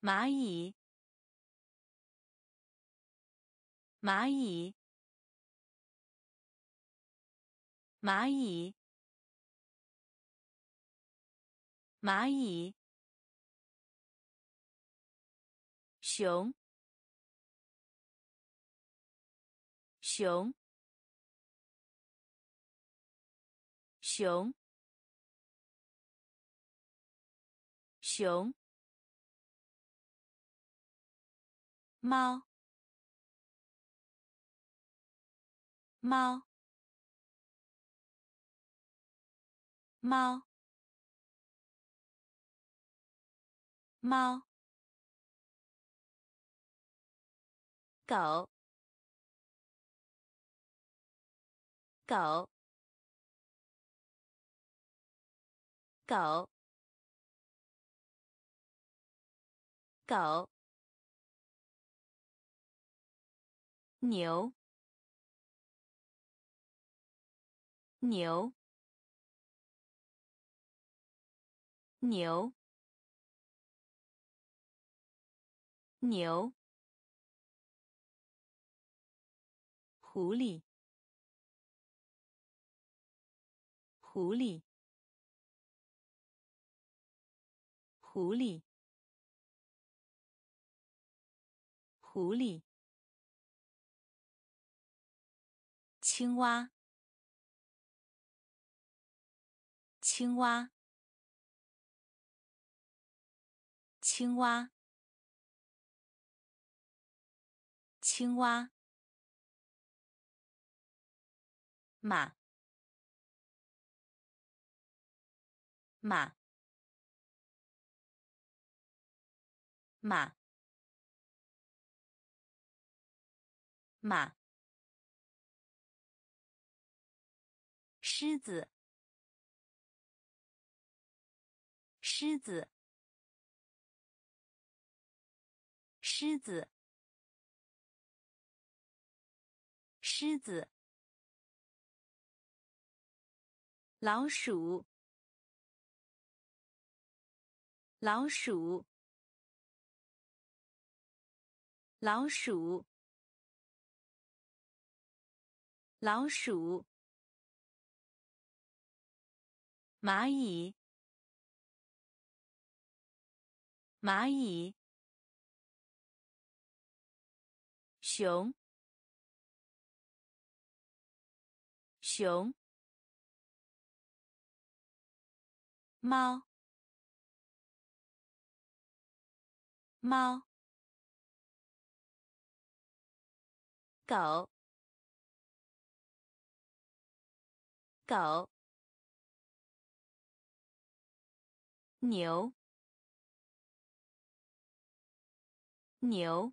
蚂蚁，蚂蚁，蚂蚁，蚂蚁，熊，熊，熊，熊，猫，猫，猫，猫，狗，狗，狗，狗，牛，牛，牛，牛，狐狸，狐狸，狐狸，狐狸，青蛙，青蛙，青蛙，青蛙，马，马，马，马，狮子，狮子，狮子，狮子，老鼠，老鼠，老鼠，老鼠，蚂蚁，蚂蚁，熊，熊，猫，猫，狗，狗，牛，牛，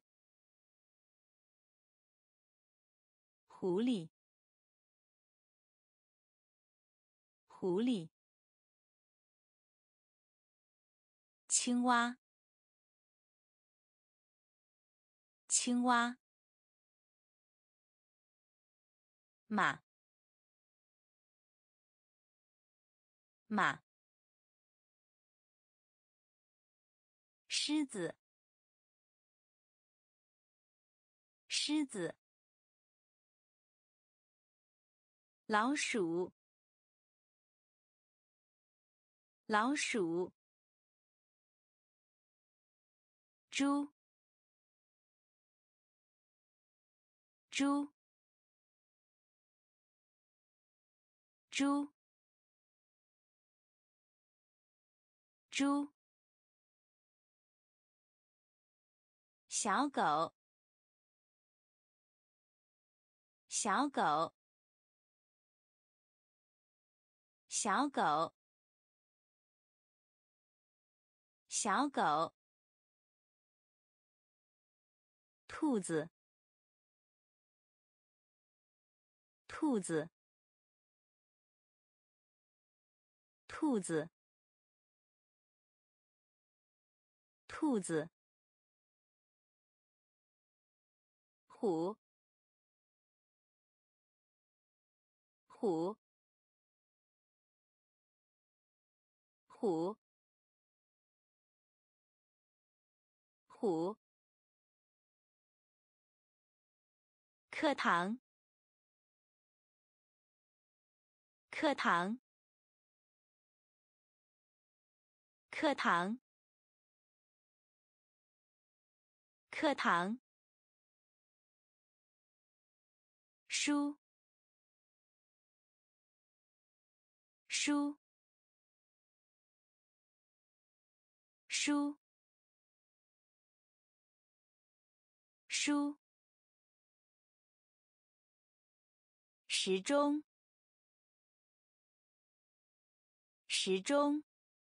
狐狸，狐狸，青蛙，青蛙，马，马，狮子，狮子，老鼠，老鼠，猪，猪，猪，猪，小狗，小狗，小狗，小狗，兔子，兔子，兔子，兔子，虎，虎，虎， 虎。课堂。课堂。课堂。课堂。书。书。书。书。时钟。时钟。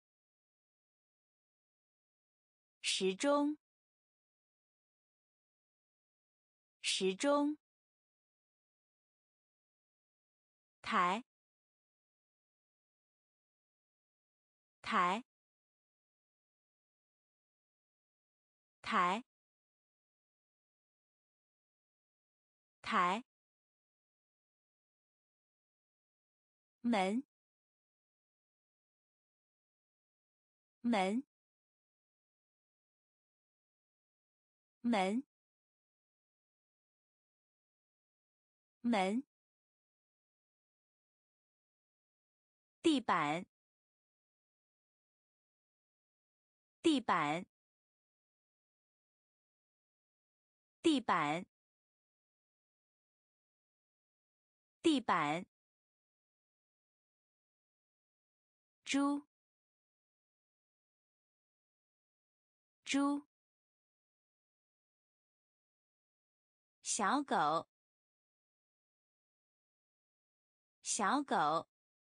时钟。时钟。台。台。台。台。门。门。门。门。地板。地板。地板。地板。猪。猪。小狗。小狗。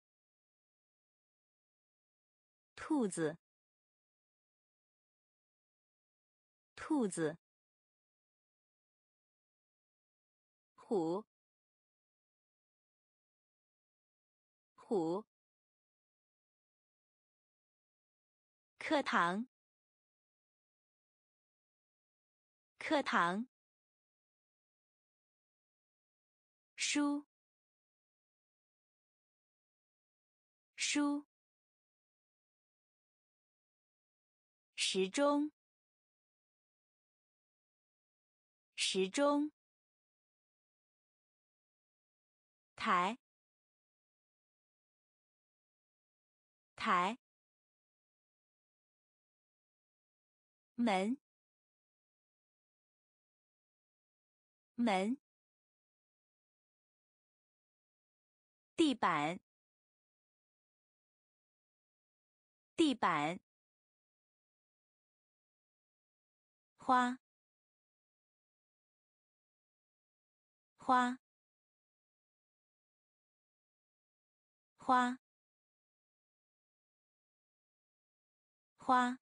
兔子。兔子。虎。虎。课堂。课堂。书。书。时钟。时钟。台。台。门。门。地板。地板。花。花。花。花。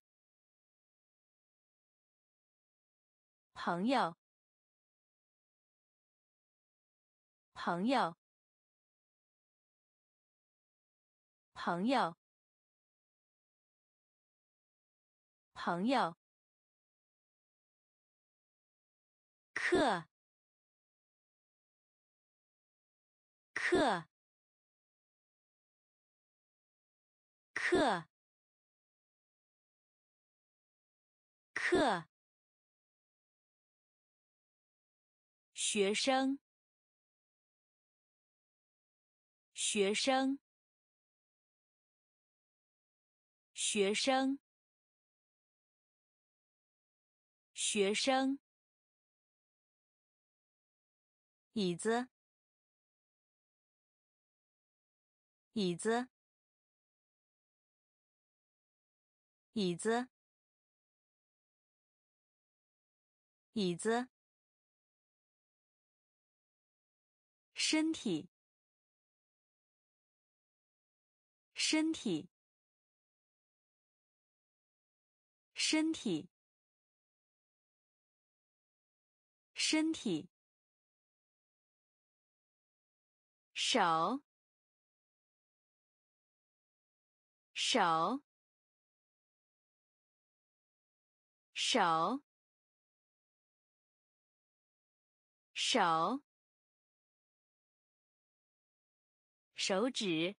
朋友。朋友。朋友。朋友。课。课。课。课。学生。学生。学生。学生。椅子。椅子。椅子。椅子。身体。身体。身体。身体。手。手。手。手。手指。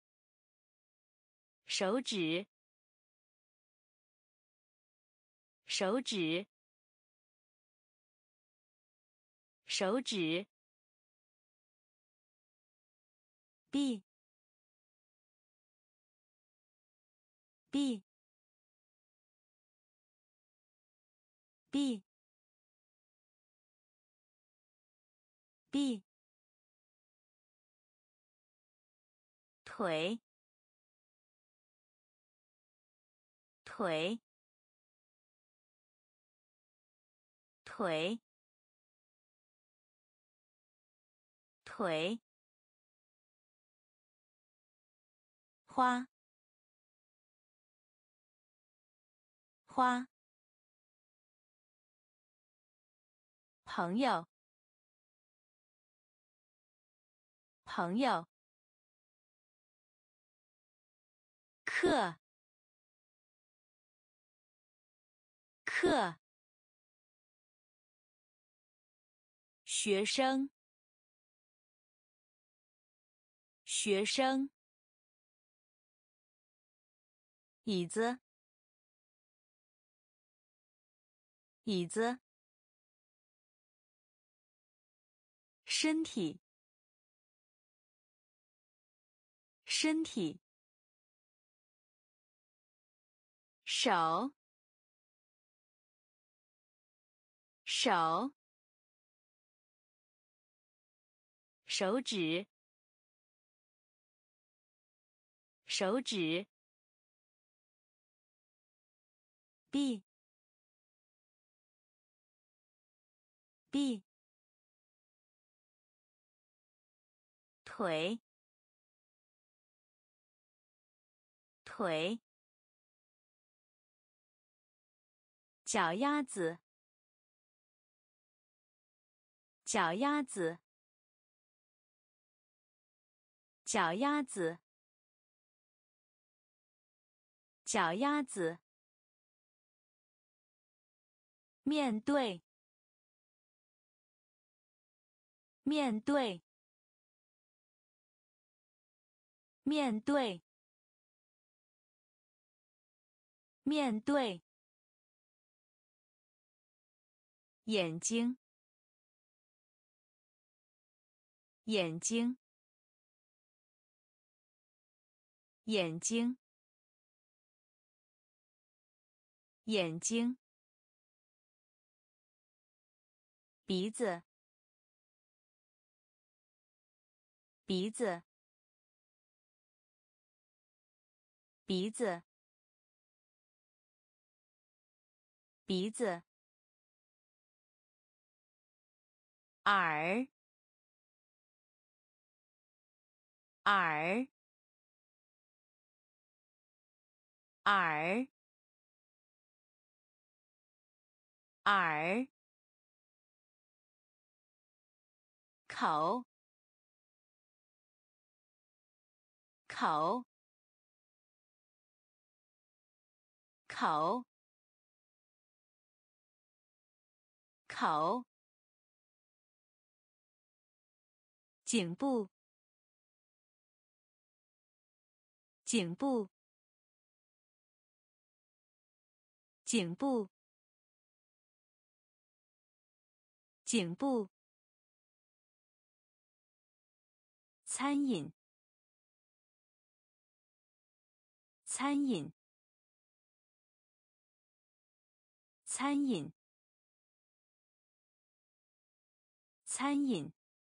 手指。 手指，手指。B B B B 腿腿腿腿花花朋友朋友课课学生学生椅子椅子身体身体手手手指手指 B B 腿腿脚丫子脚丫子脚丫子脚丫子面对面对面对面对眼睛眼睛眼睛眼睛鼻子鼻子鼻子鼻子耳耳耳耳口口口口颈部颈部颈部颈部餐饮餐饮餐饮餐饮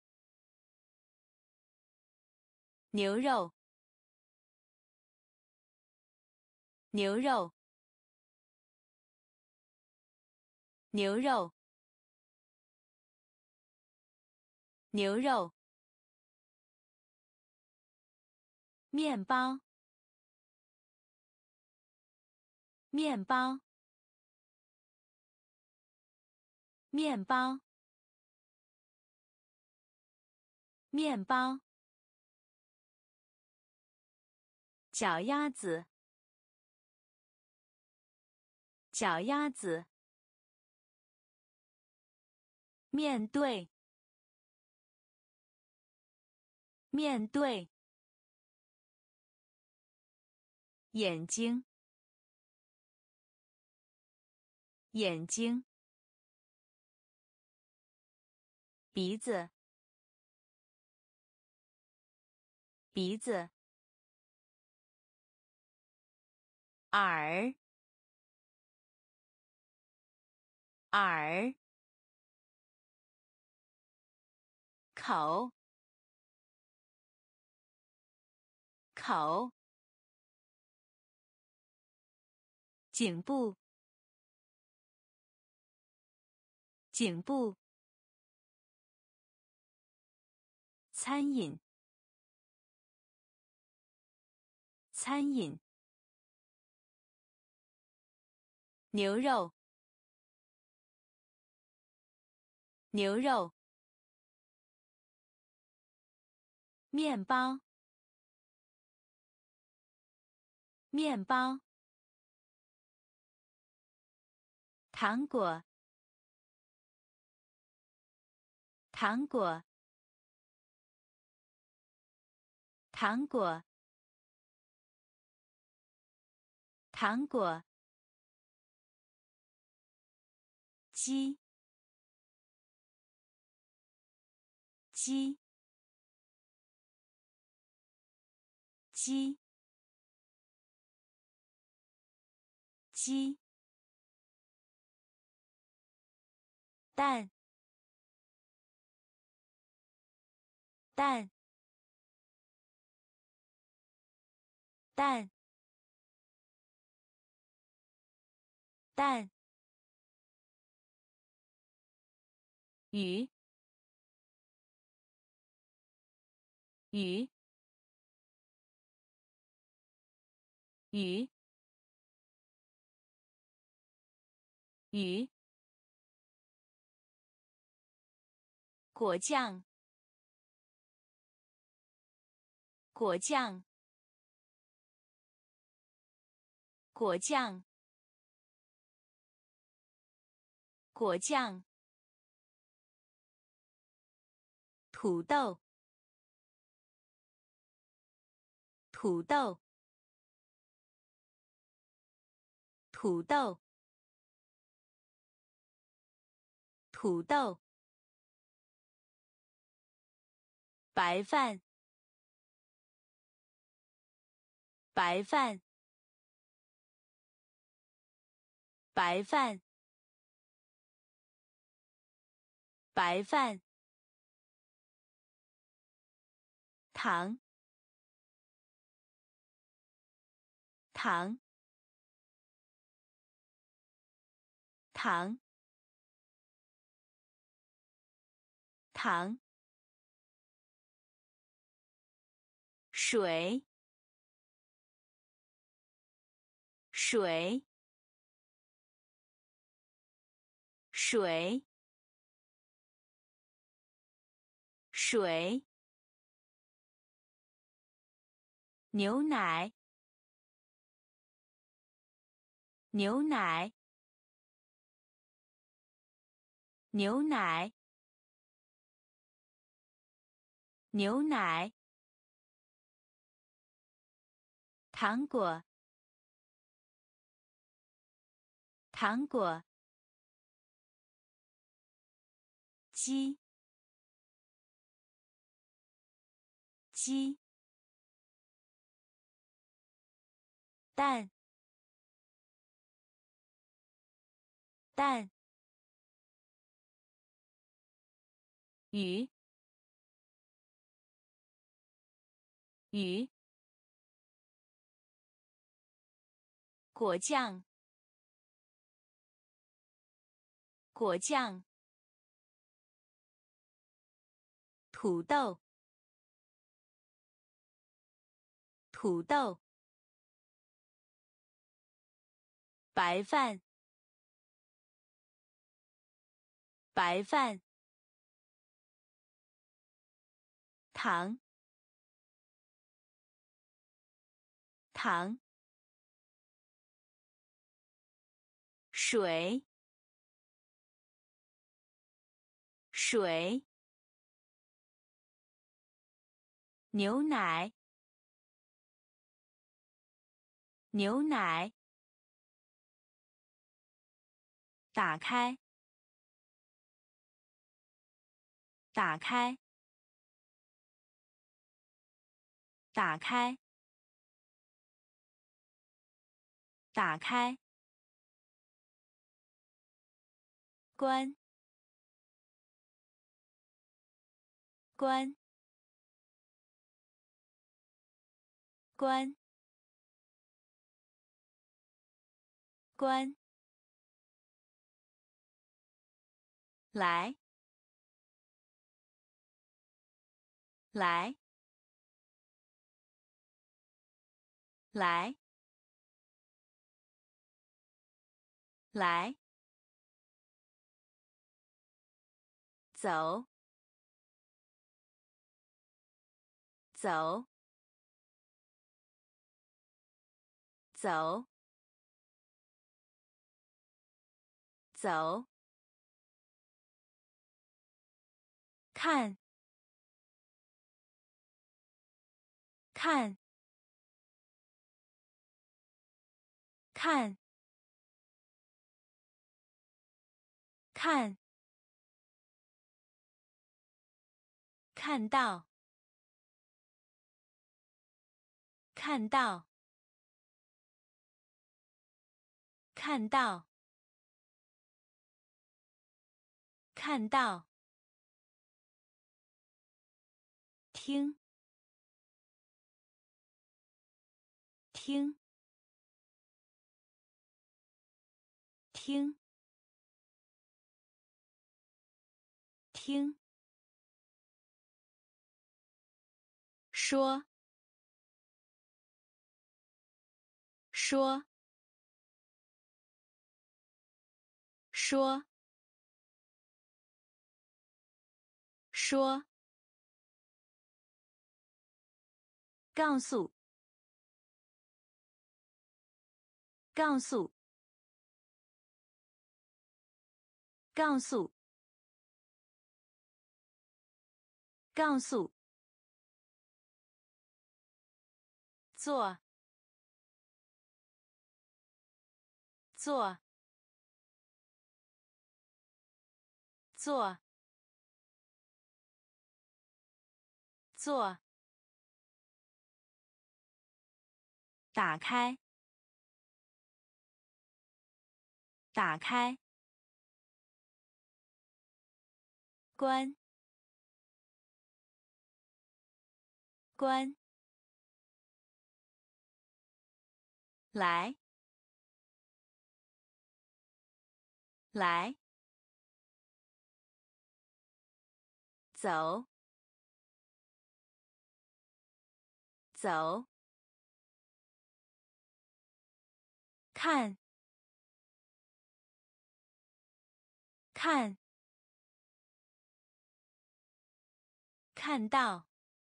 牛肉牛肉牛肉牛肉面包面包面包面包脚丫子脚丫子面对面对眼睛眼睛，鼻子，鼻子，耳，耳，口，口，颈部，颈部，餐饮，餐饮，牛肉，牛肉，面包，面包，糖果，糖果，糖果，糖果，鸡，鸡，鸡，鸡，蛋，蛋，蛋，蛋，鱼，鱼，鱼，鱼，果酱，果酱，果酱，果酱，土豆，土豆，土豆，土豆，白饭，白饭，白饭，白饭，糖，糖，糖，糖，水，水，水，水，牛奶，牛奶，牛奶，牛奶，糖果，糖果，鸡，鸡，蛋，蛋，鱼，鱼，果酱，果酱，土豆，土豆，白饭，白饭，糖，糖，水，水，牛奶，牛奶， 打开，打开，打开，打开，关，关，关，关，来，来，来，来，走，走，走，走，看，看，看，看，看到，看到，看到，看到，听，听，听，听，说，说，说，说，告诉，告诉，告诉，告诉，做，做，做，做，打开，打开，关，关，来，来，走，走，看，看，看到，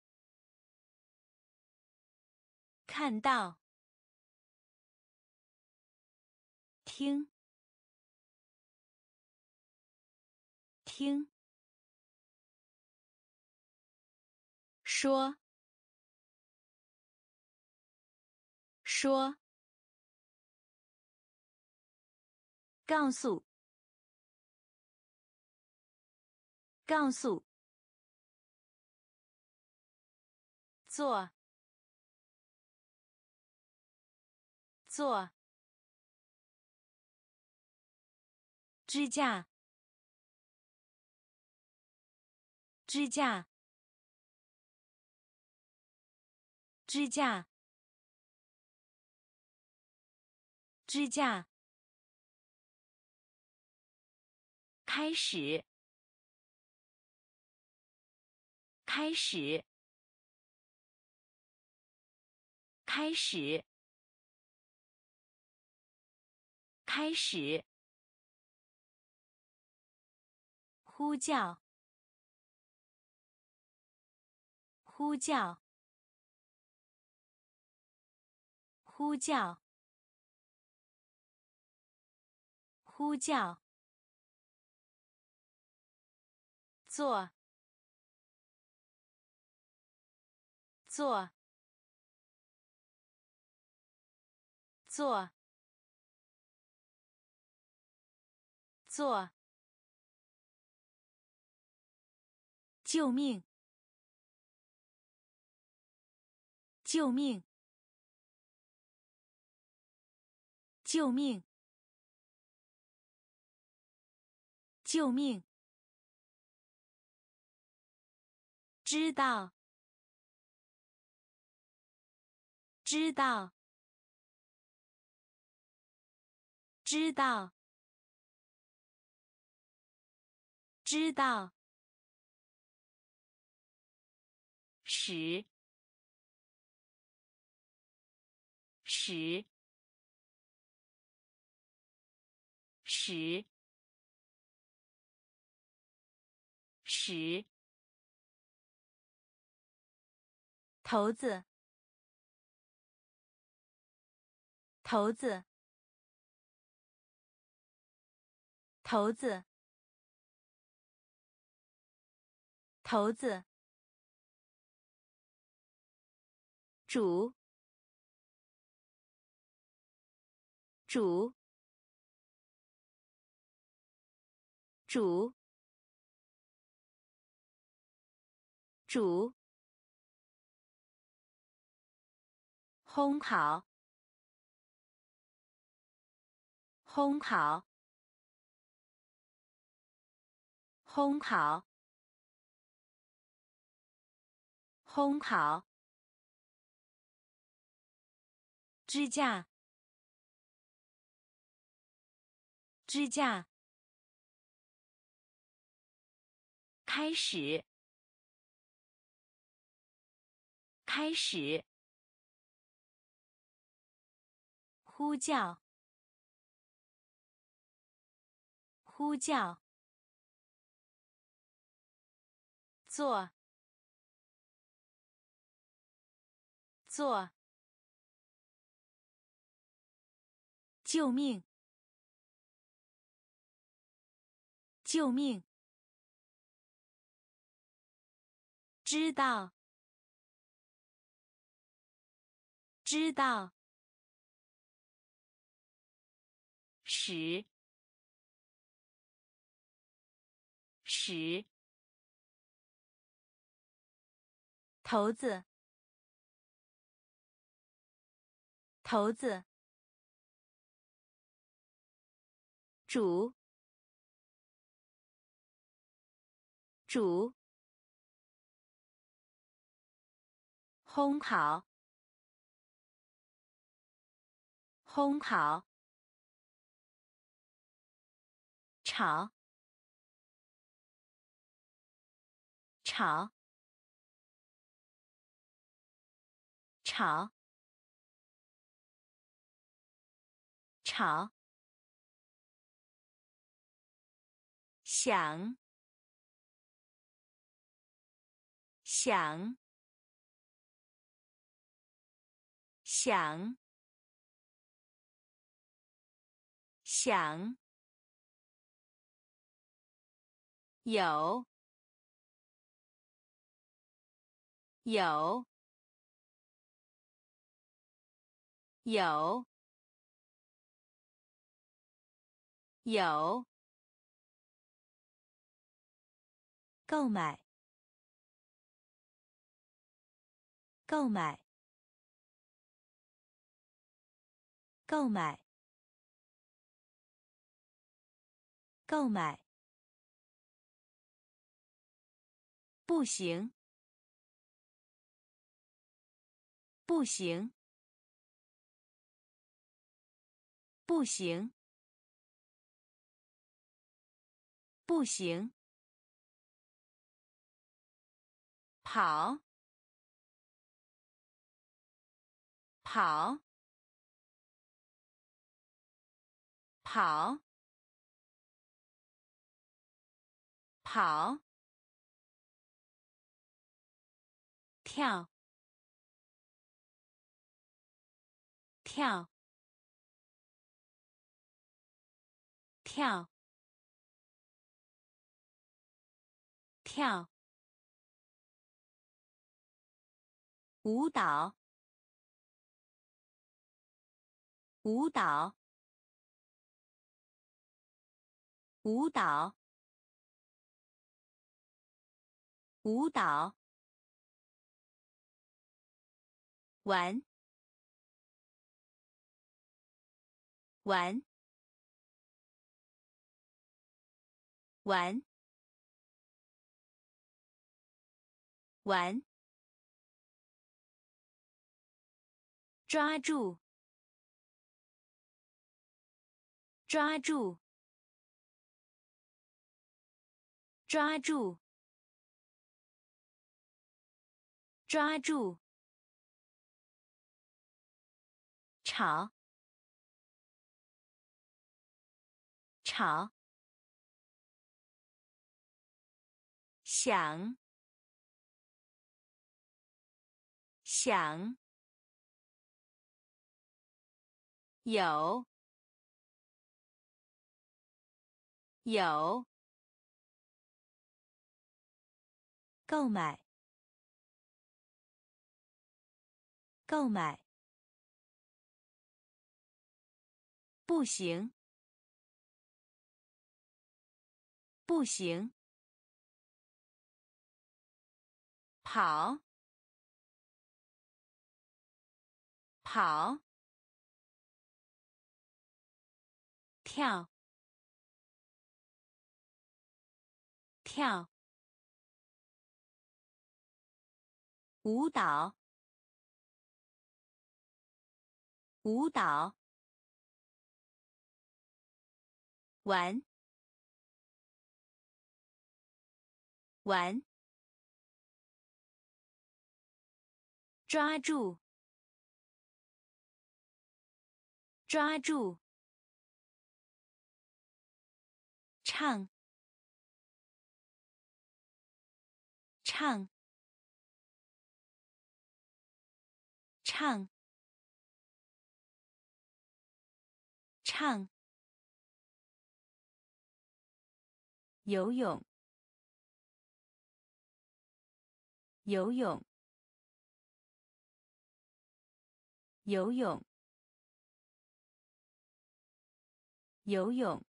看到，听，听，说，说，告诉，告诉，做，做，支架，支架，支架，支架，开始，开始，开始，开始，呼叫，呼叫，呼叫，呼叫，做，做，做， 做，救命！救命！救命！救命！知道！知道！知道！知道！使！使！使！使！骰子！骰子！骰子！骰子！煮！煮！煮！煮！烘烤！烘烤！烘烤！烘烤！支架！支架！开始！开始！呼叫！呼叫！做！做！救命！救命！知道！知道！使！使！骰子！骰子！煮！煮！烘烤！烘烤！炒！炒！炒！炒！想！想！想！想！有！有！有！有！购买！购买！购买！购买！不行！不行！不行！不行！跑！跑！跑！跑！跳！跳！跳！跳！舞蹈！舞蹈！ 舞蹈，舞蹈，玩，玩，玩，玩，抓住，抓住，抓住，抓住，吵，吵，想，想，有，有，购买，购买，不行，不行，跑，跑，跳，跳，舞蹈，舞蹈，玩，玩，抓住，抓住，唱，唱，唱，唱，游泳，游泳，游泳，游泳，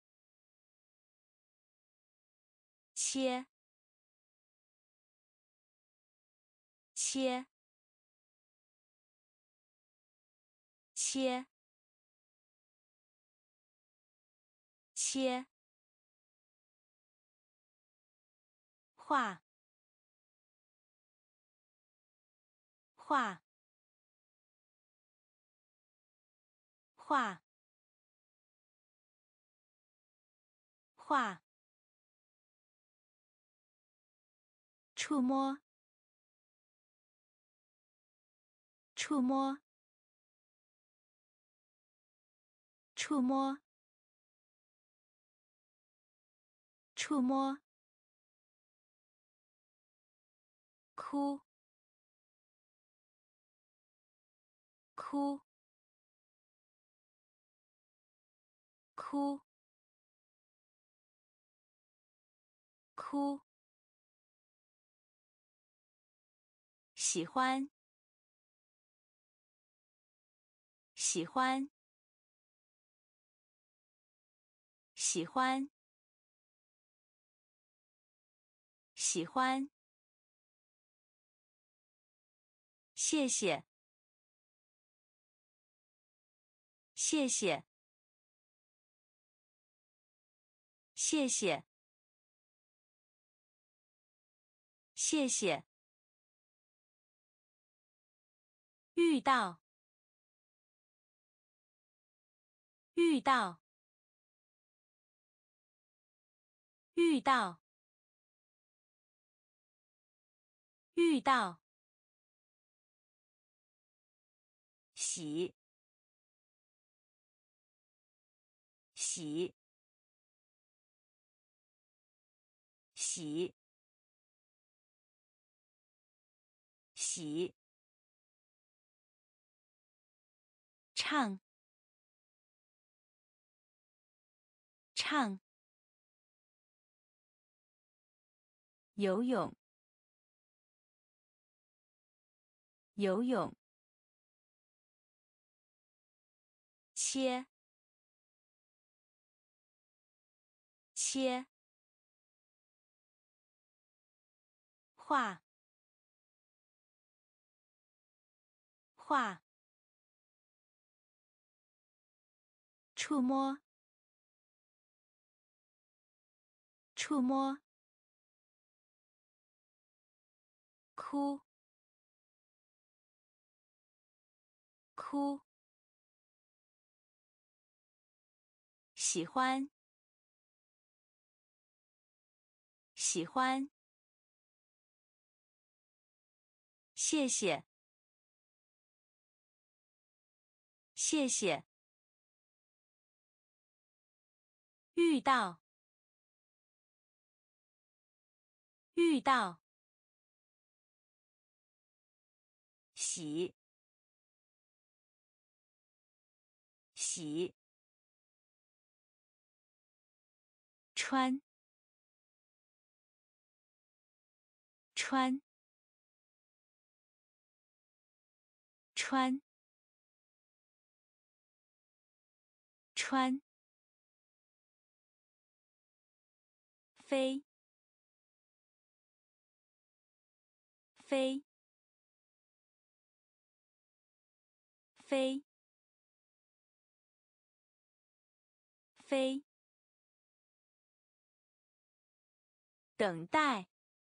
切，切，切，切，画，画，画，画，触摸，触摸，触摸，触摸，哭，哭，哭，哭，喜欢，喜欢，喜欢，喜欢，谢谢，谢谢，谢谢，谢谢，遇到，遇到，遇到，遇到，洗，洗，洗，洗，唱，唱，游泳，游泳，切， 切，画，画，触摸，触摸，哭，哭，喜欢，喜欢，谢谢，谢谢，遇到，遇到，洗，洗，穿，穿，穿，穿，飞，飞，飞，飞，等待，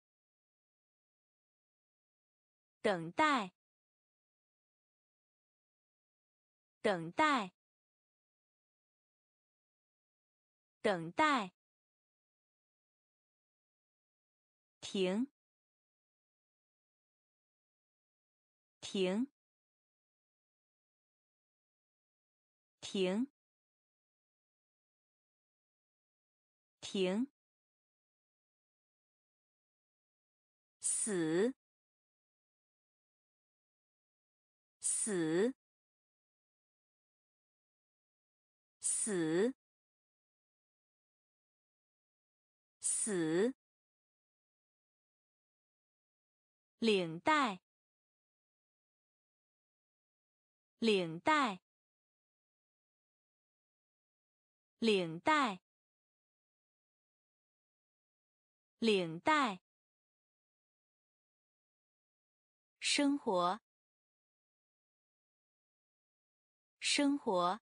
等待，等待，等待，停，停，停，停，死，死，死，死，领带，领带，领带，领带，生活，生活，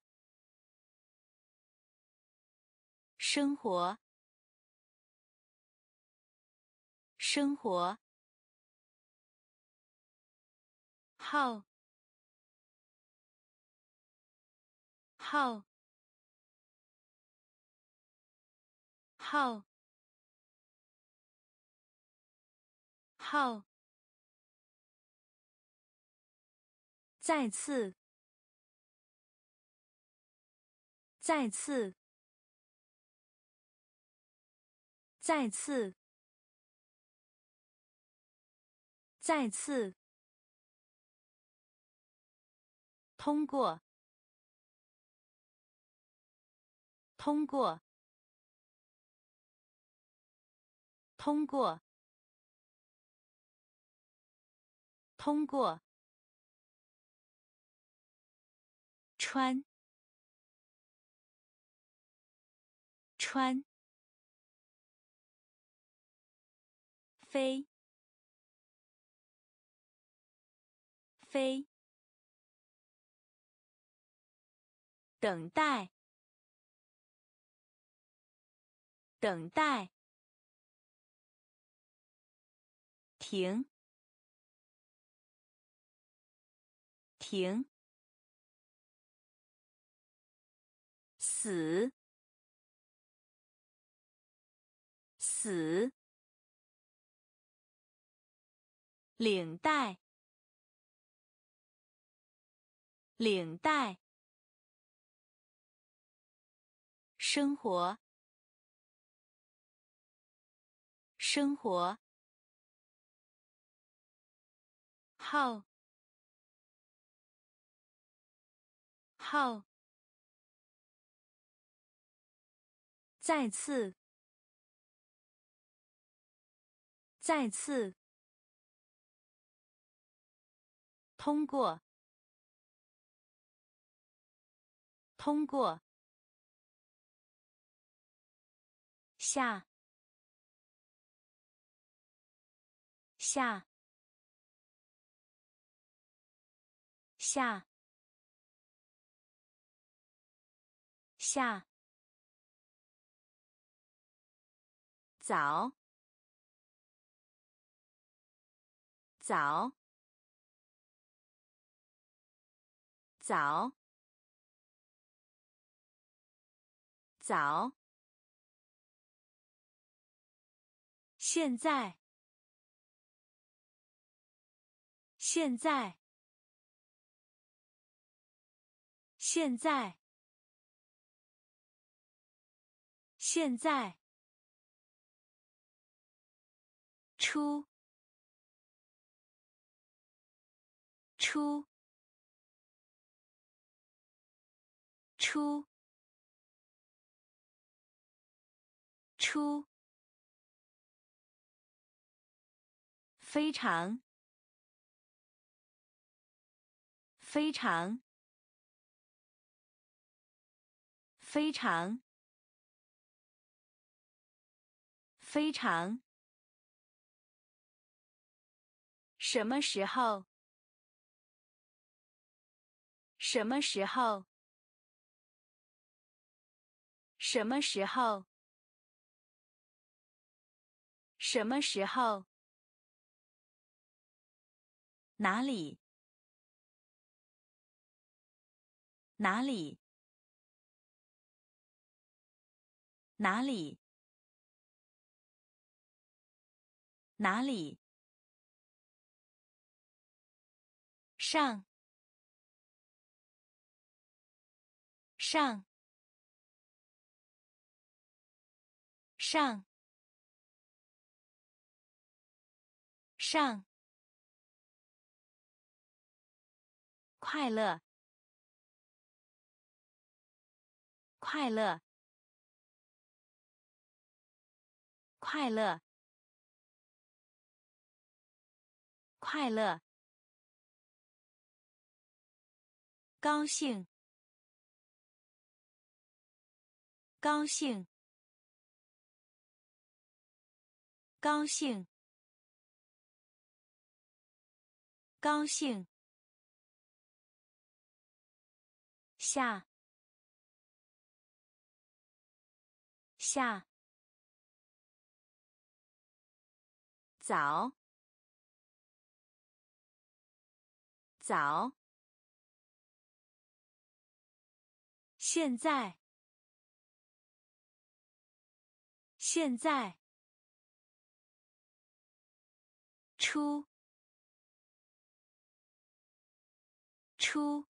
生活，生活，号，号，号，号，再次，再次，再次，再次，通过，通过，通过，通过，穿，穿，飞，飞，等待，等待，停，停，死，死，领带，领带，生活，生活，号，号，再次，再次，通过，通过， 下下下下早早早早现在现在现在现在出出出出非常非常非常非常什么时候什么时候什么时候什么时候哪里哪里哪里哪里上上上上快乐快乐快乐快乐高兴高兴高兴高兴下下早早现在现在出出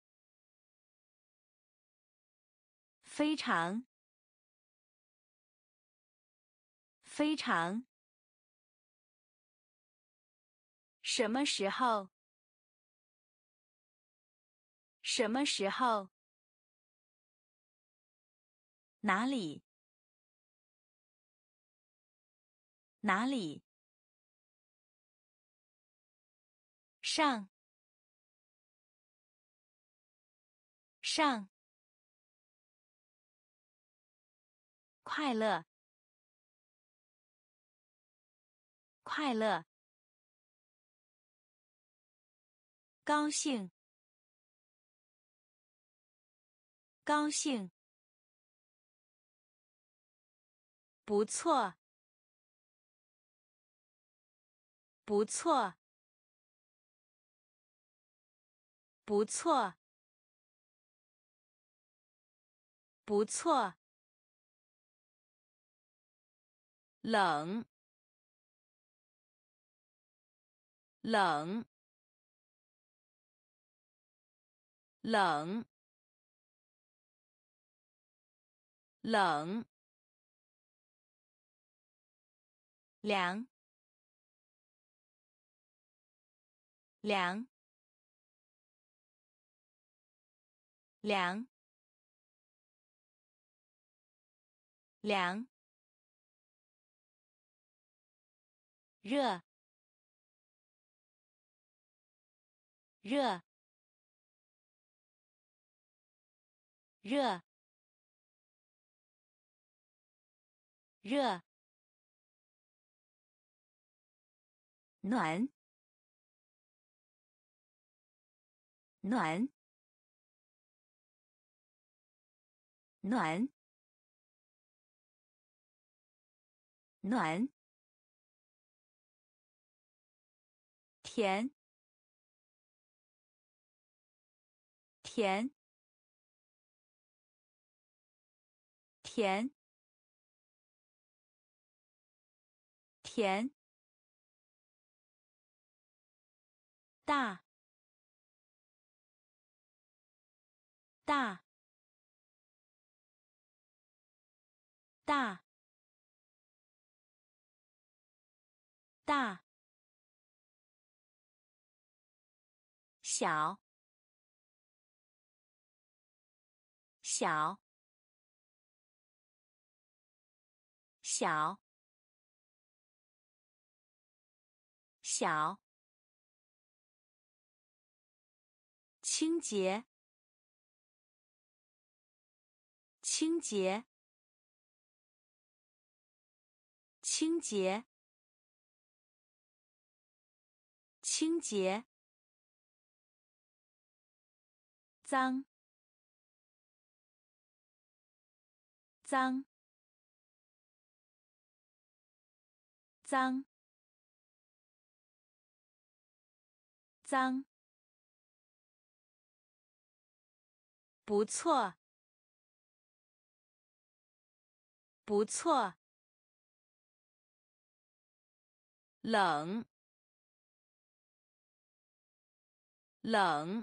非常非常什么时候什么时候哪里哪里上上快乐快乐高兴高兴不错不错不错不错冷冷冷冷凉凉凉凉热热热热， 暖，暖，暖，暖，甜，甜，甜，甜， 大，大，大，大， 小，小，小，小，清洁，清洁，清洁，清洁， 脏，脏，脏，脏， 不错，不错，冷，冷，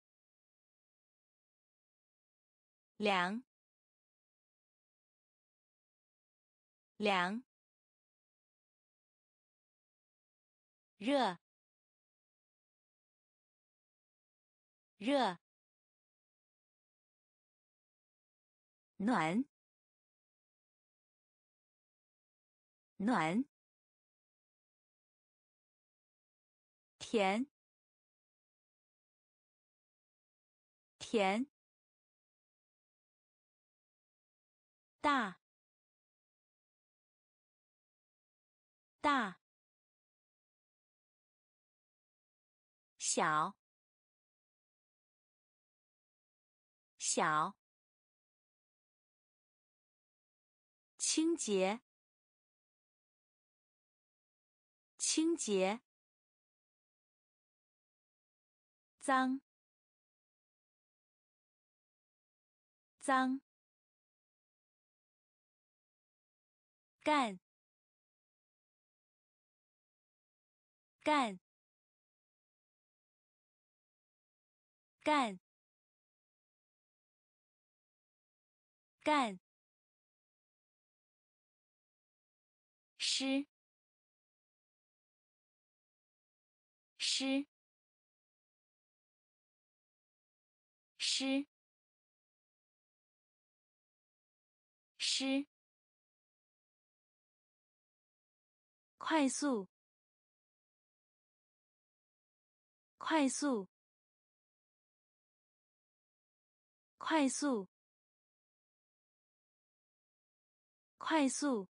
凉，凉，热，热， 暖，暖，甜，甜， 大，大， 小，小，清洁，清洁， 脏，脏，干，干，干，干，湿，湿，湿，湿，快速，快速，快速，快速，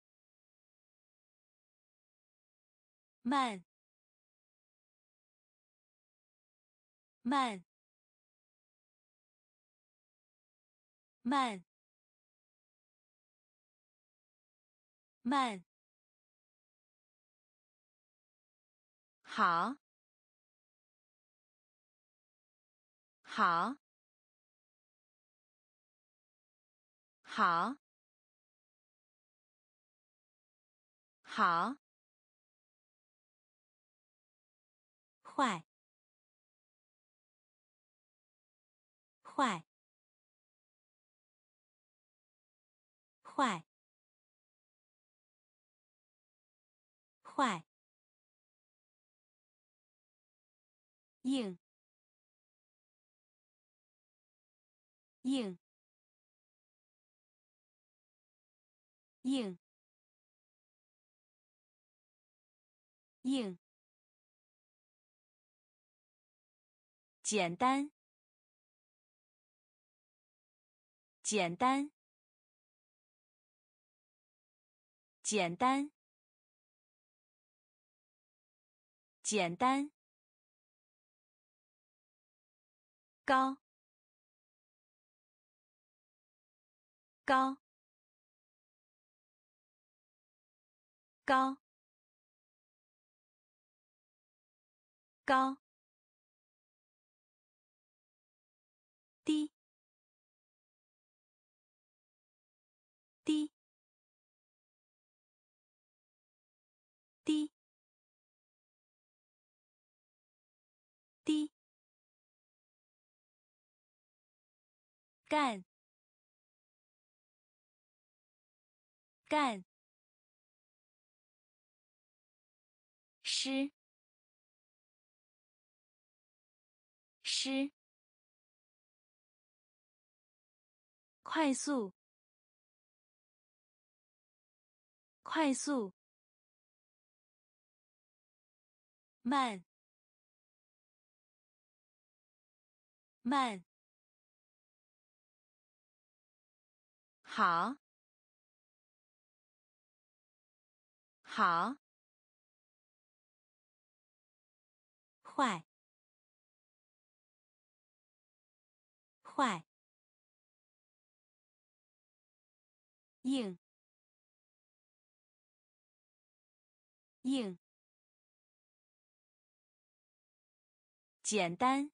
慢，慢，慢，慢， 好，好，好，好，坏，坏，坏，坏， 硬，硬，硬，硬， 简单，简单， 简单，简单，高，高，高，高，低，低，低，低，干，干，湿，湿，快速，快速，慢，慢，好，好，坏，坏， 硬，硬， 简单，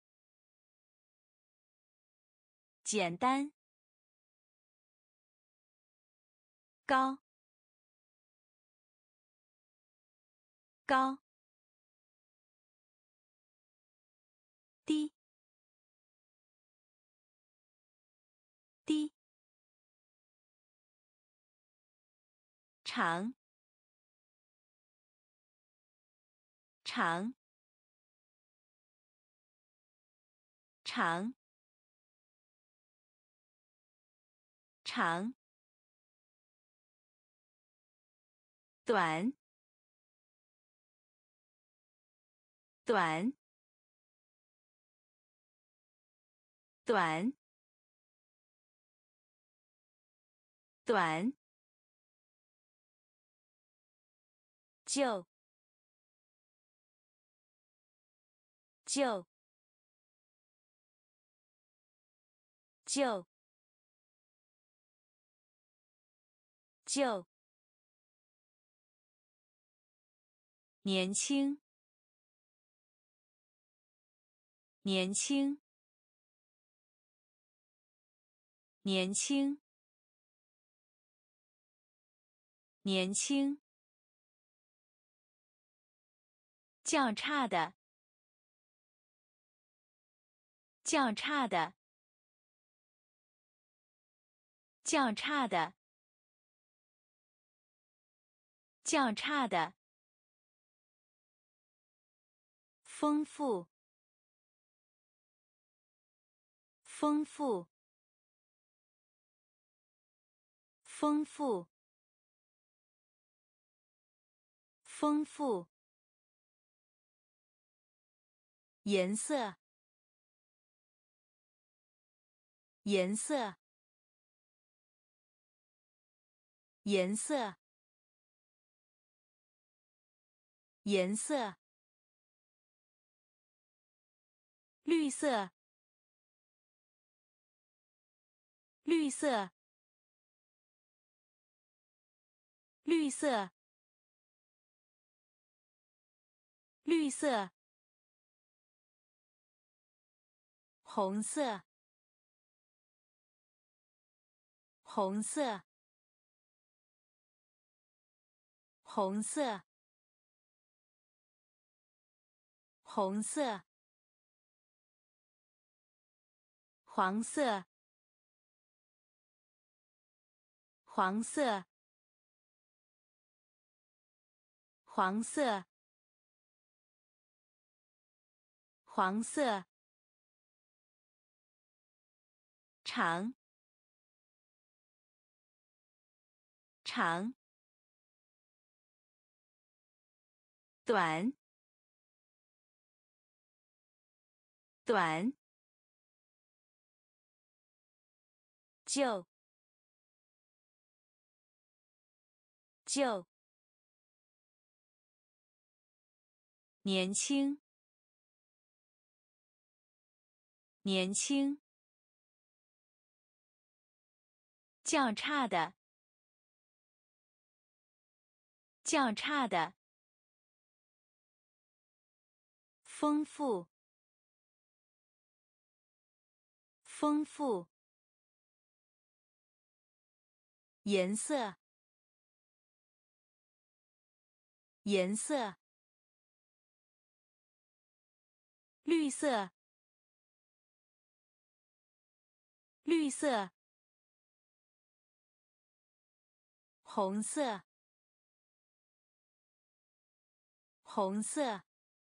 简单，高，高，低，低，长，长，长，长，短，短，短，短，就，就，就，就，年轻，年轻，年轻，年轻，较差的，较差的，较差的，较差的，丰富，丰富，丰富，丰富，颜色，颜色，颜色，颜色，绿色，绿色，绿色，绿色，红色，红色，红色，红色，黄色，黄色，黄色，黄色，长，长，短，短，就， 就，年轻，年轻，较差的，较差的，丰富，丰富，颜色，颜色，绿色，绿色，红色，红色，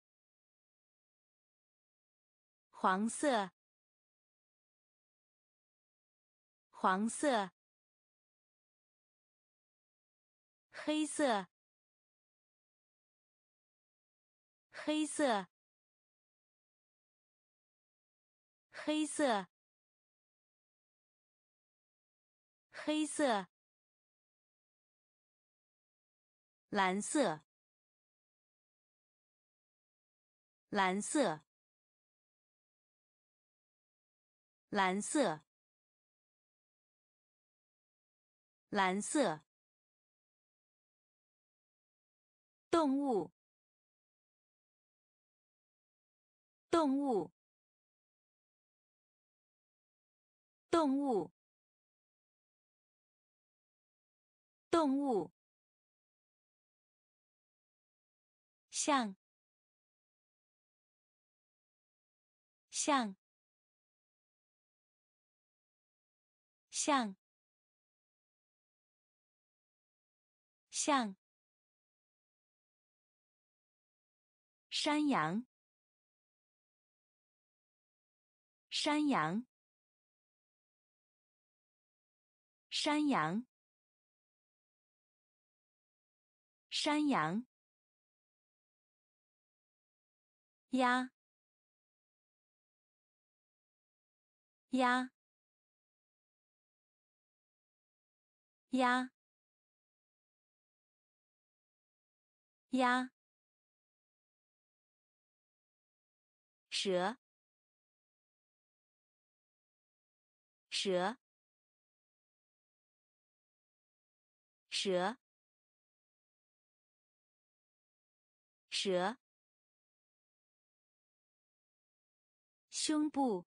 黄色，黄色，黑色，黑色，黑色，黑色，蓝色，蓝色，蓝色，蓝色，动物，动物，动物，动物，像，像，像，像，山羊，山羊，山羊，山羊，鸭，鸭，鸭，鸭，蛇，蛇，蛇，蛇，胸部，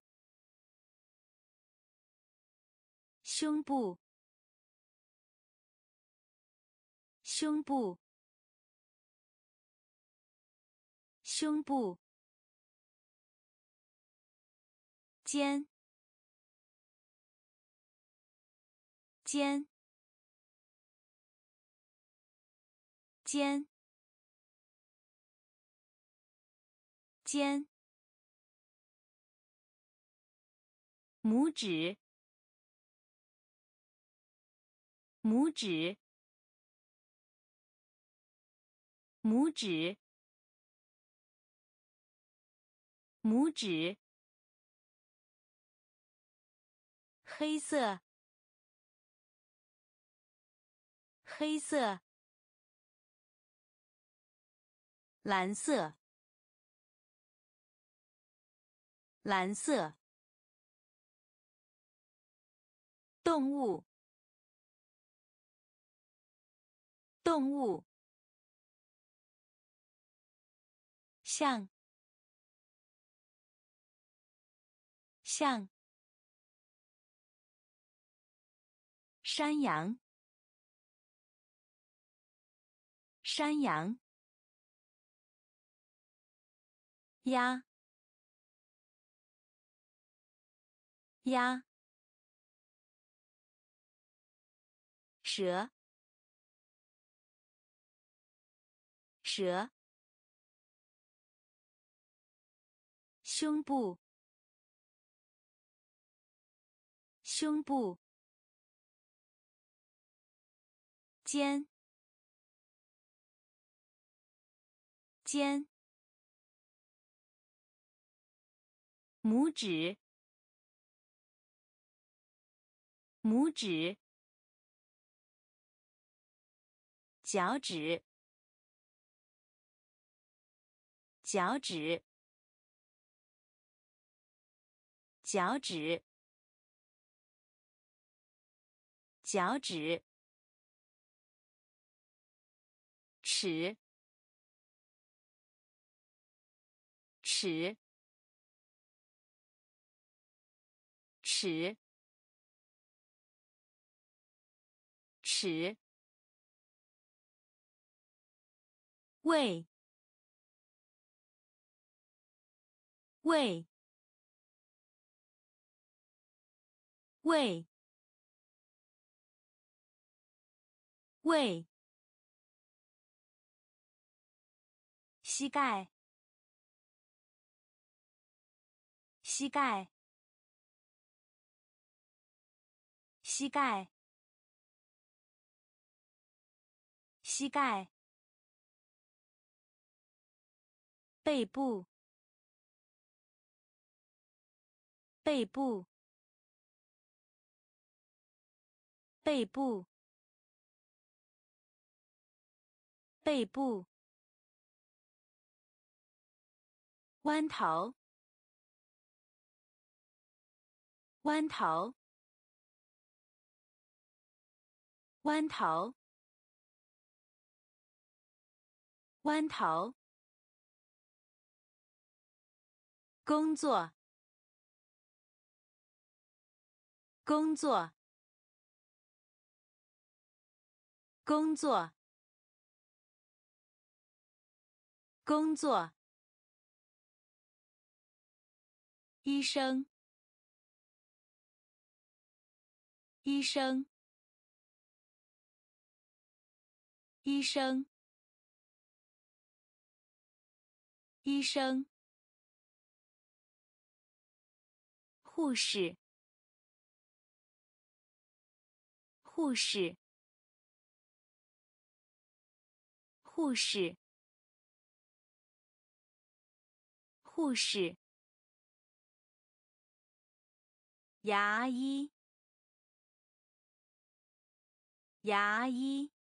胸部，胸部，胸部，肩，肩，肩，肩，拇指，拇指，拇指，拇指，黑色，黑色，蓝色，蓝色，动物，动物，像，像，山羊，山羊，鸭，鸭，蛇，蛇，胸部，胸部，肩，肩，拇指，拇指， 脚趾，脚趾，脚趾，脚趾，尺，尺，尺，尺，胃，胃，胃，胃，膝盖，膝盖，膝盖，膝盖，背部，背部，背部，背部，弯头，弯头，弯头，弯头，工作，工作，工作，工作，医生，医生，医生，医生，护士，护士，护士，护士，牙医，牙医，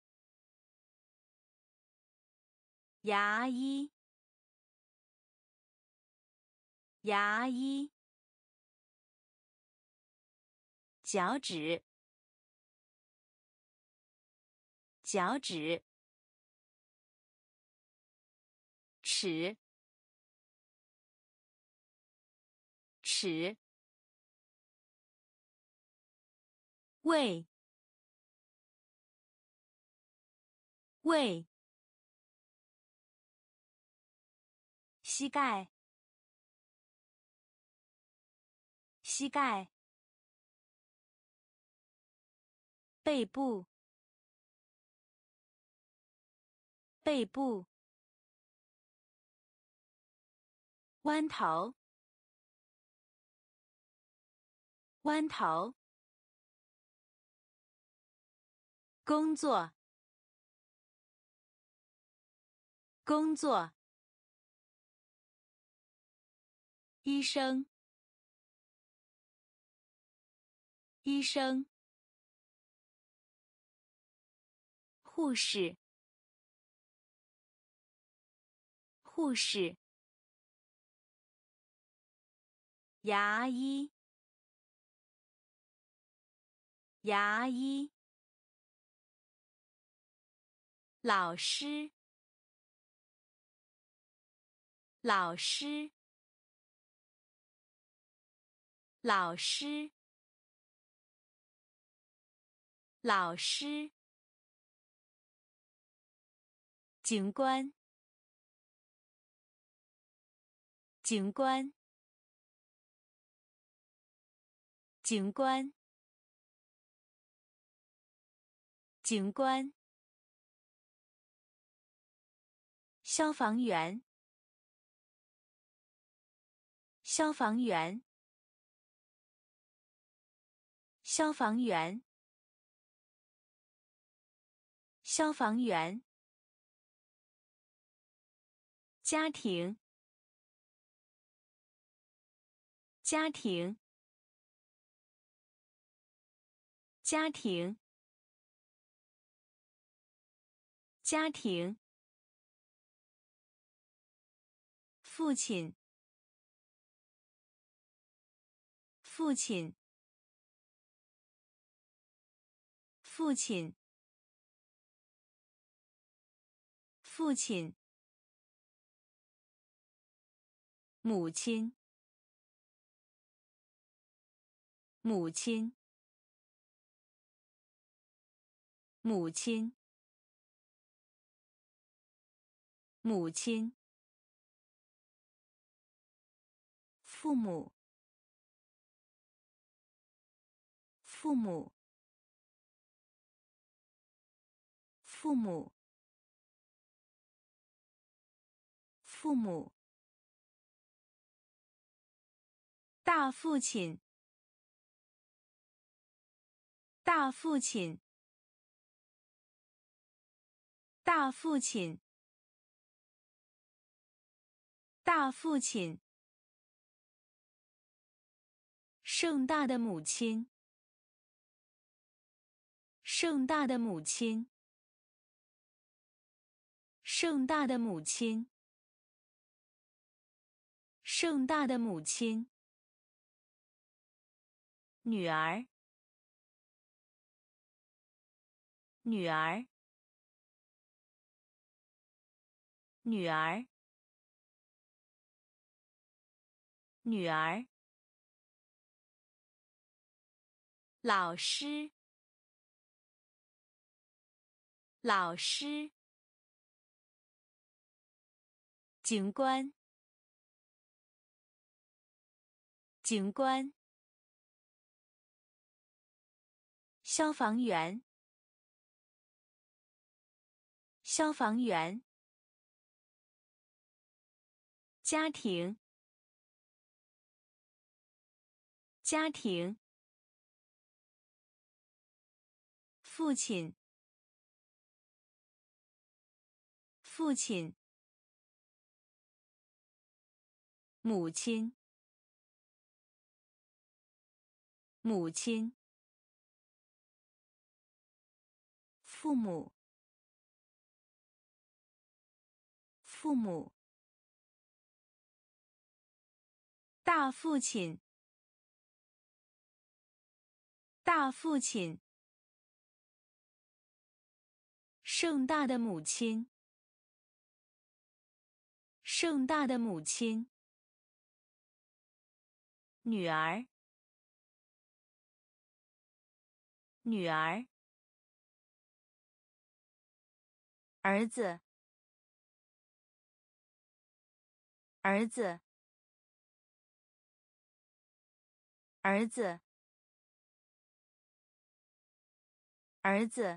牙医，牙医，脚趾，脚趾，尺，尺，胃，胃，膝盖，膝盖，背部，背部，弯头，弯头，工作，工作，医生，医生，护士，护士，牙医，牙医，老师，老师，老师，老师，警官，警官，警官，警官，消防员，消防员，消防员，消防员，家庭，家庭，家庭， 家庭，父亲，父亲，父亲，父亲，母亲，母亲，母亲，母亲，父母，父母，父母，父母，大父亲，大父亲，大父亲，大父亲，盛大的母亲，盛大的母亲，盛大的母亲，盛大的母亲，女儿，女儿，女儿，女儿，老师，老师，警官，警官，消防员，消防员，家庭，家庭，父亲，父亲，母亲，母亲，父母，父母，大父亲，大父亲，盛大的母亲，盛大的母亲，女儿，女儿，儿子，儿子，儿子，儿子，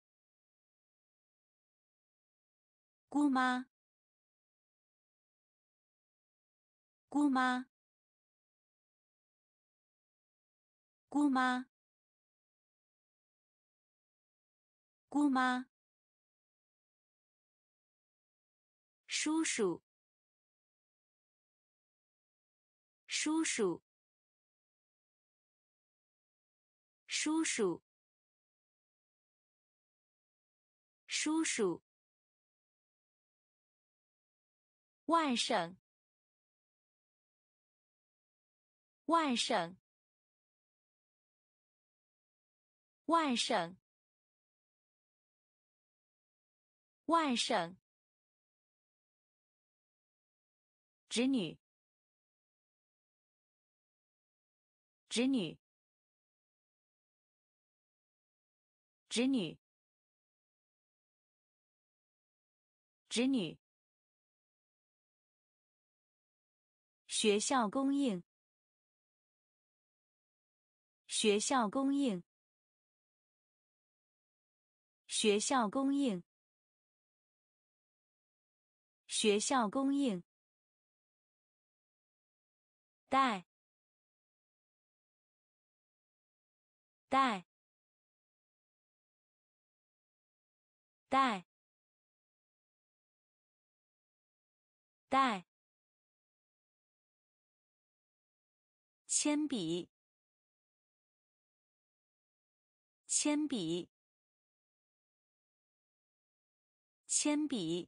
姑妈，姑妈，姑妈，姑妈，叔叔，叔叔，叔叔，叔叔，外甥，外甥，外甥，外甥，侄女，侄女，侄女，侄女，学校供应，学校供应，学校供应，学校供应，带，带，带，带，铅笔，铅笔， 铅笔，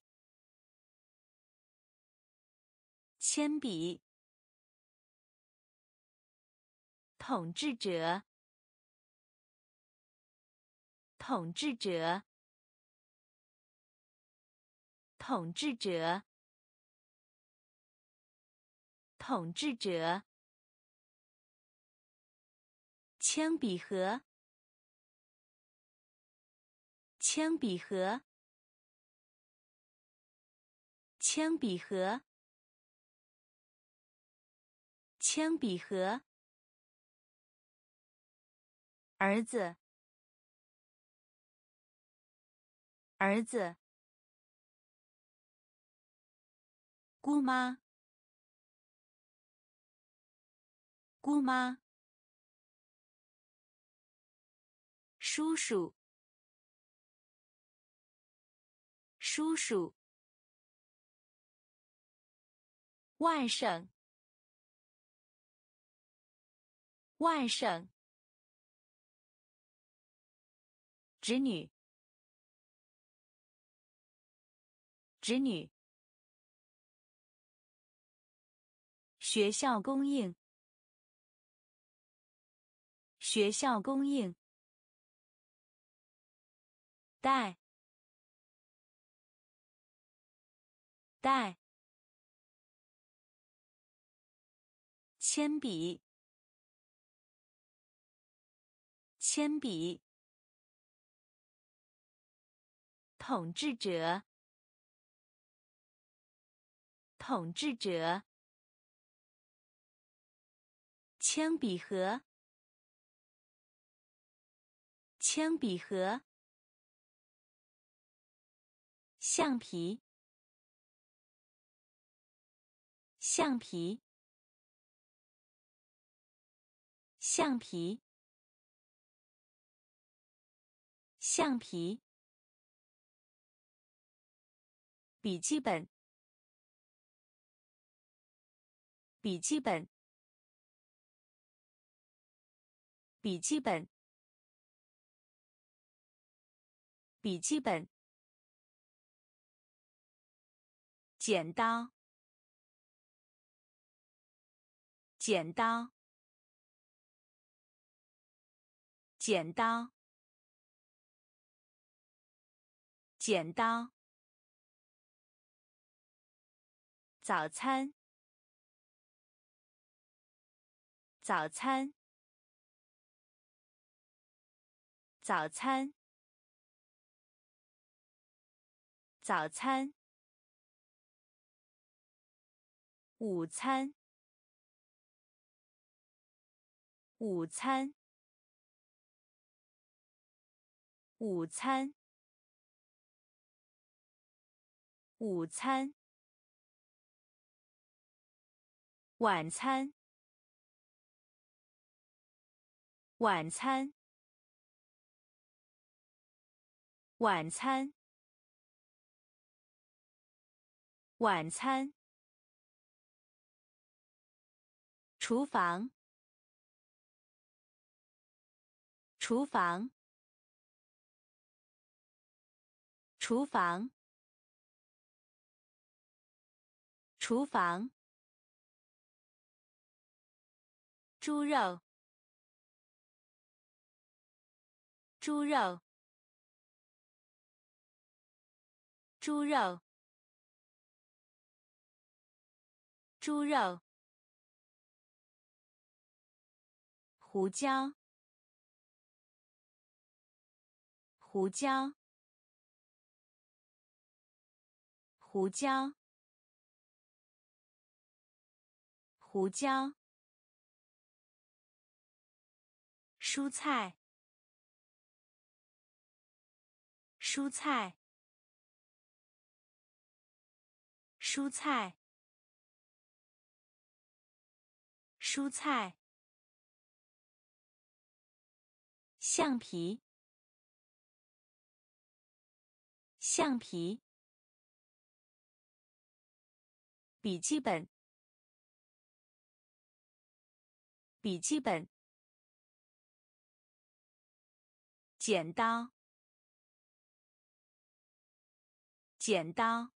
铅笔。统治者，统治者，统治者，统治者。铅笔盒，铅笔盒，铅笔盒，铅笔盒。儿子，儿子。姑妈，姑妈。叔叔，叔叔。外甥，外甥。侄女，侄女。学校供应，学校供应。带，带。铅笔，铅笔。统治者，统治者。铅笔盒，铅笔盒。橡皮，橡皮，橡皮，橡皮。笔记本，笔记本，笔记本，笔记本。剪刀，剪刀，剪刀，剪刀。早餐，早餐，早餐，早餐。午餐，午餐，午餐，午餐。晚餐，晚餐，晚餐，晚餐。厨房，厨房，厨房，厨房。猪肉，猪肉，猪肉，猪肉。胡椒，胡椒，胡椒，胡椒。蔬菜，蔬菜，蔬菜，蔬菜。橡皮，橡皮。笔记本，笔记本。剪刀， 剪刀。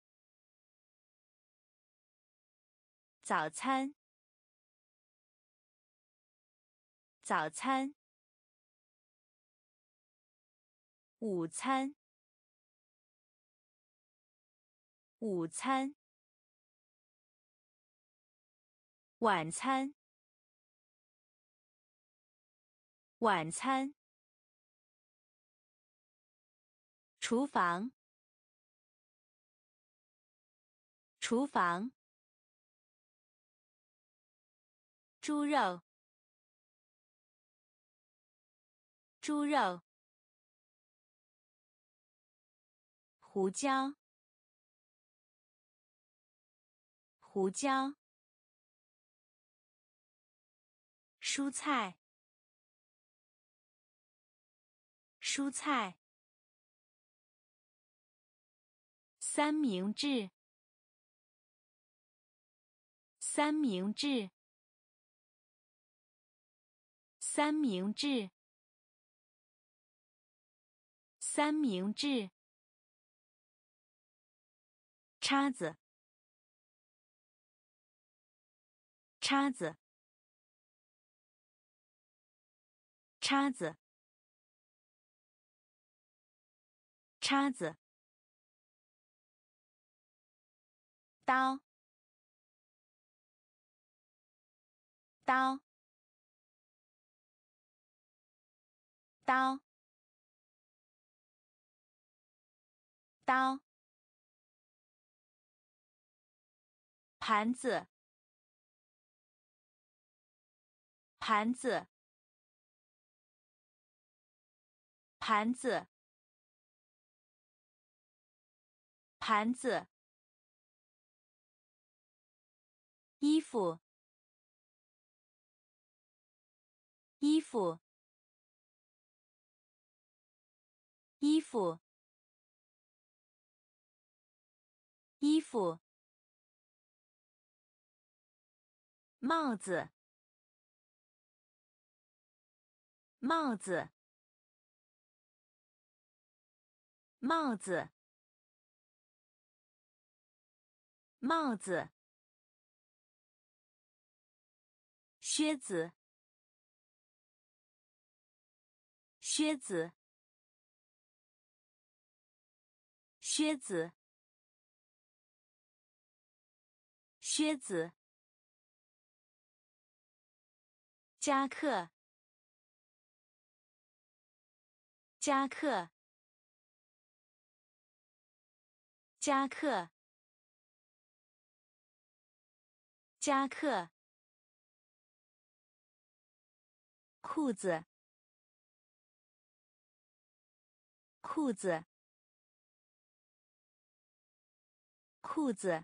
早餐，早餐。午餐，午餐。晚餐，晚餐。厨房，厨房。猪肉，猪肉。胡椒，胡椒。蔬菜，蔬菜。三明治，三明治。三明治，三明治。叉子，叉子，叉子，叉子。刀，刀，刀，刀。盘子，盘子，盘子，盘子。衣服，衣服，衣服，衣服。帽子，帽子，帽子，帽子。靴子，靴子，靴子，靴子。夹克，夹克，夹克，夹克。裤子，裤子，裤子，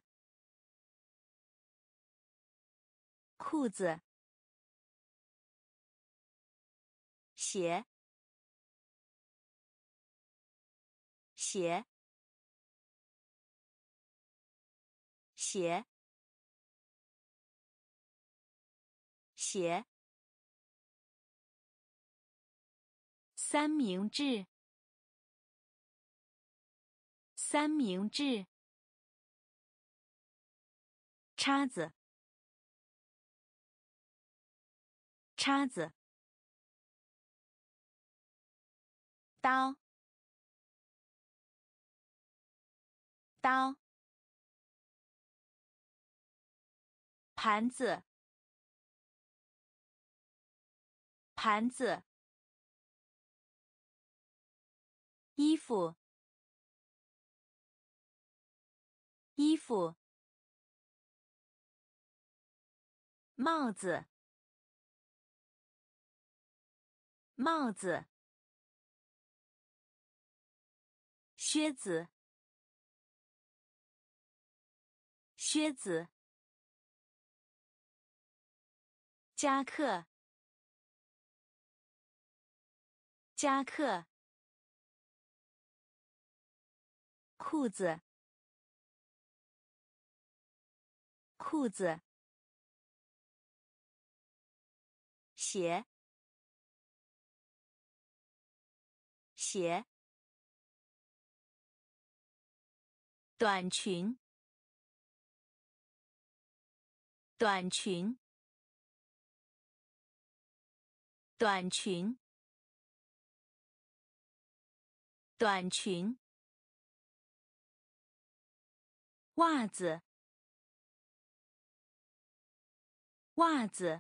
裤子。鞋，鞋，鞋，鞋。三明治，三明治。叉子，叉子。刀，刀。盘子，盘子。衣服，衣服。帽子，帽子。靴子，靴子。夹克，夹克。裤子，裤子。鞋，鞋。 短裙，短裙，短裙，短裙。袜子，袜子，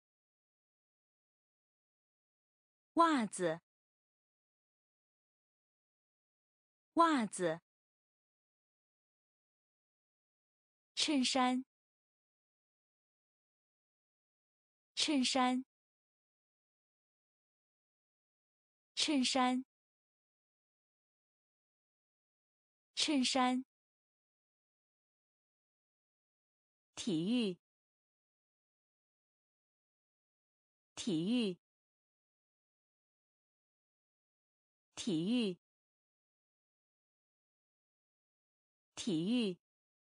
袜子，袜子。衬衫，衬衫，衬衫，衬衫。体育，体育，体育，体育。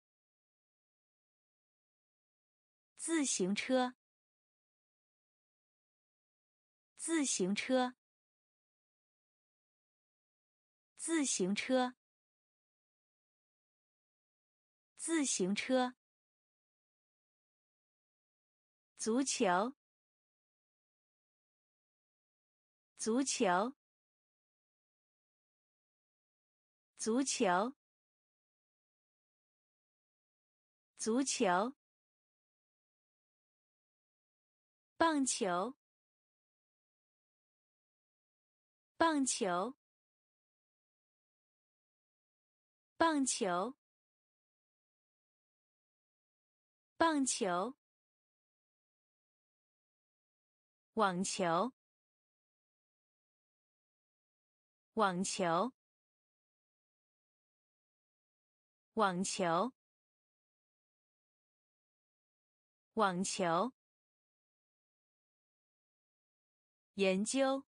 自行车，自行车，自行车，自行车。足球，足球，足球，足球。棒球，棒球，棒球，棒球。网球，网球，网球，网球。研究，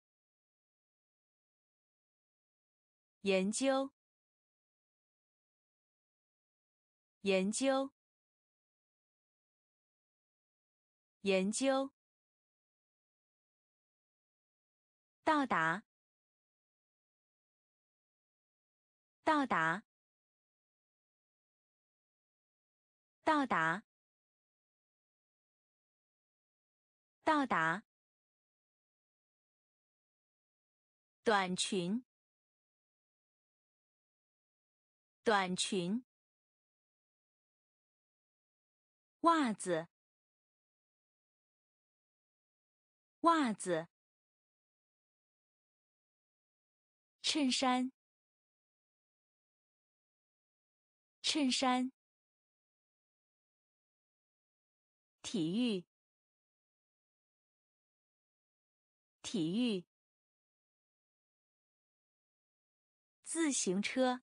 研究，研究，研究。到达，到达，到达，到达。短裙，短裙。袜子，袜子。衬衫，衬衫。体育，体育。自行车，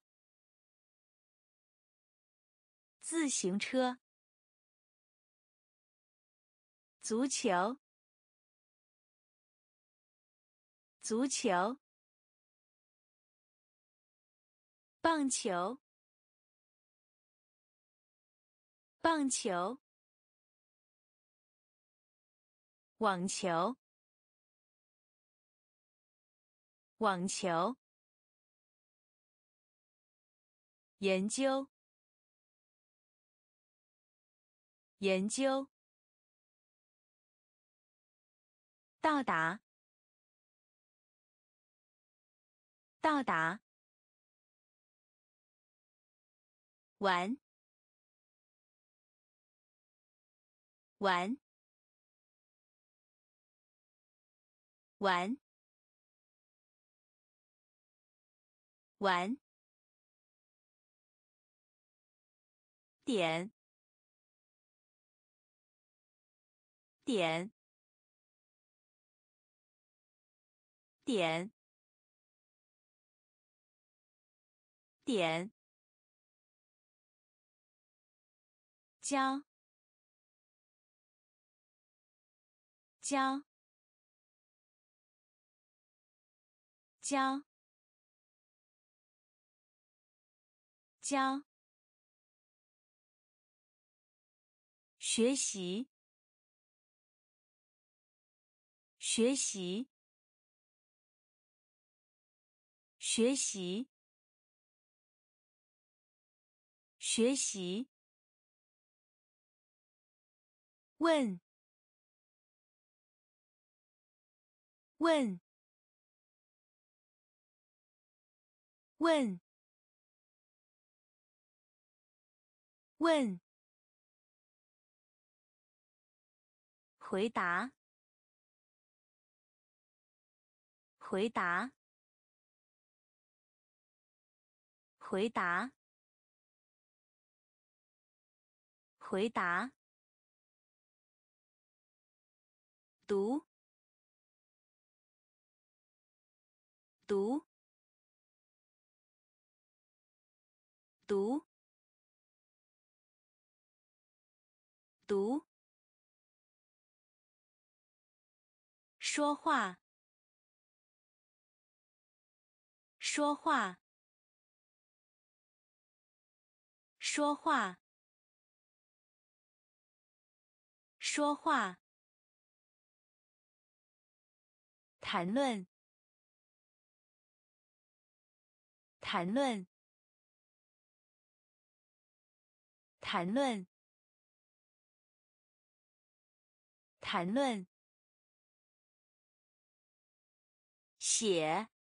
自行车。足球，足球。棒球，棒球。网球，网球。研究，研究。到达，到达。玩，玩，玩，玩。点，点，点，点。教，教，教，教。学习，学习，学习， 学习。问，问，问，问。回答，回答，回答，回答。读，读，读，读。说话，说话，说话，说话。谈论，谈论，谈论，谈论。写，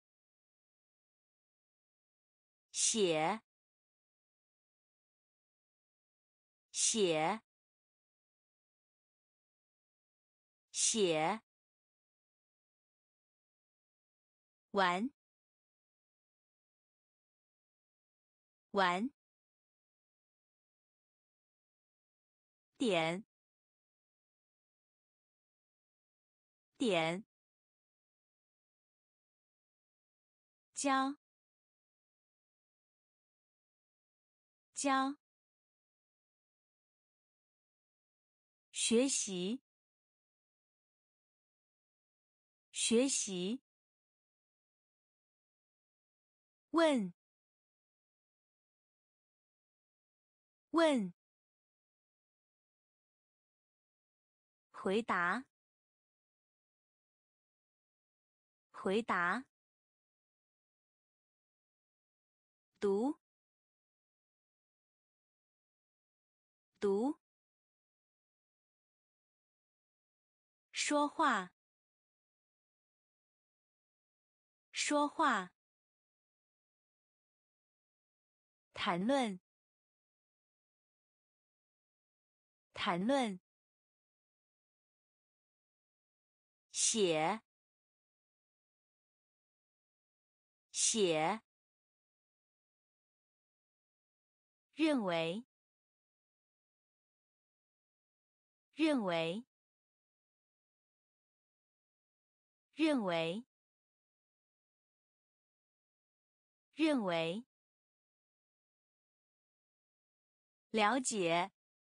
写，写，写。玩，玩。点，点。教，教。学习，学习。问，问。回答，回答。读，读。说话，说话。谈论，谈论。写，写。认为，认为，认为，认为。了解，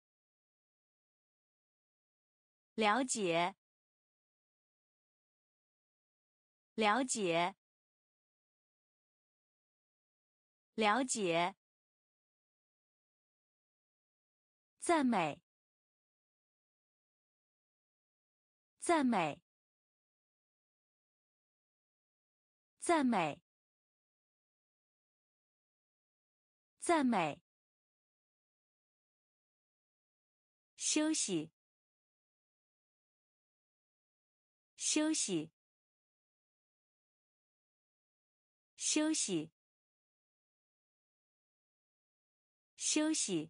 了解，了解，了解。赞美，赞美，赞美，赞美。休息，休息，休息，休息。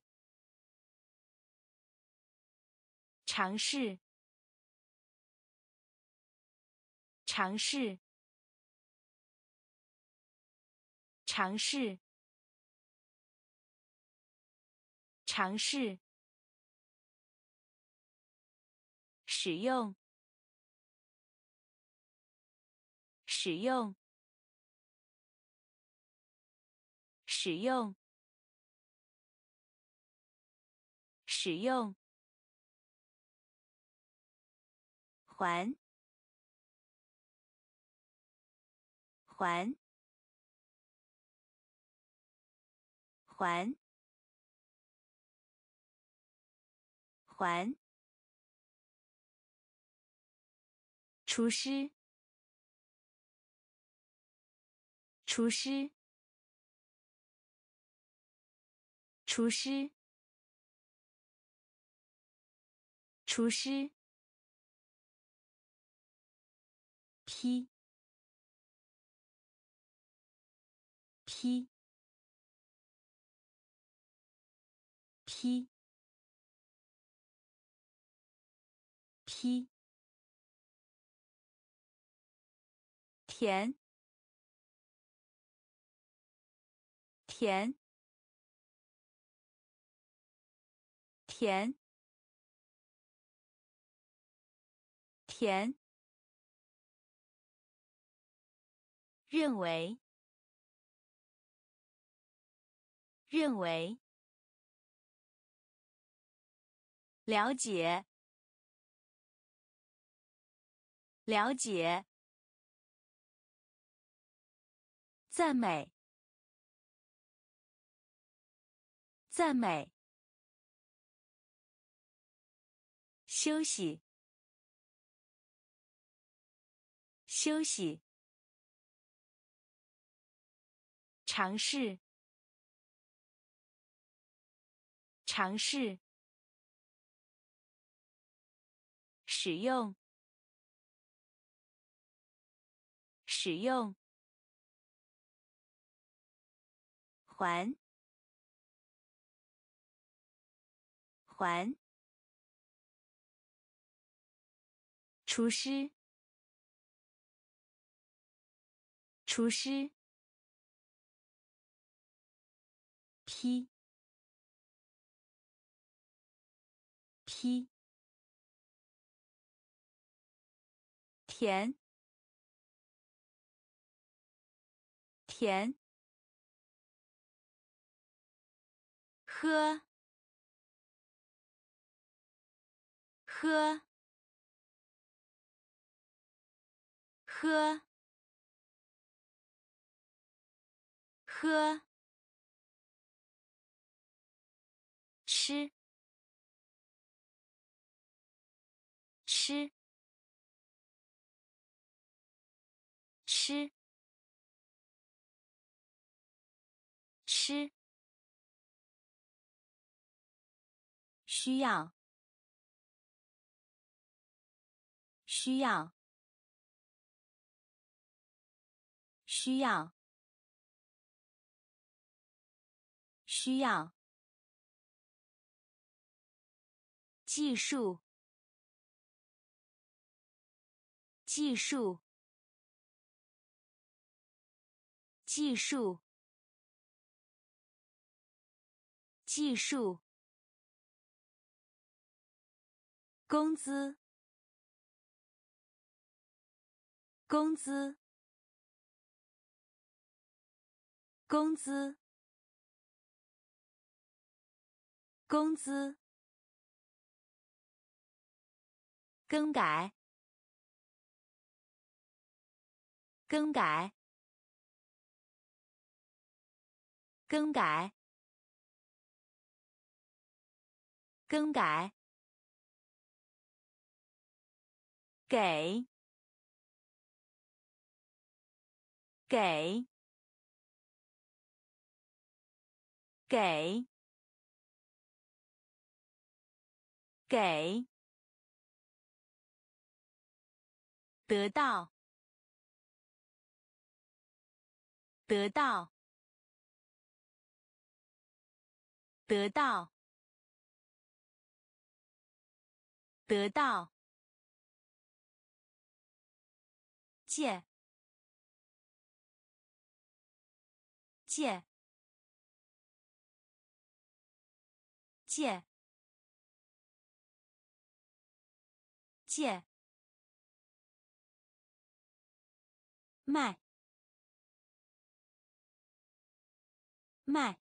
尝试，尝试，尝试，尝试。使用，使用，使用，使用。还，还，还，还。厨师，厨师， 厨师，厨师，批，批，批，批，甜，甜，甜，甜，认为，认为，了解，了解，赞美，赞美，休息，休息，尝试，尝试，使用，使用，还，还，厨师，厨师，批，批，甜，甜，喝，喝，喝，喝，吃，吃，吃，吃，需要，需要，需要，需要，技术，技术，技术，技术，工资，工资，工资，工资，更改，更改，更改，更改，给，给，给，给，得到，得到，得到，得到，借，借，借，借，卖，卖，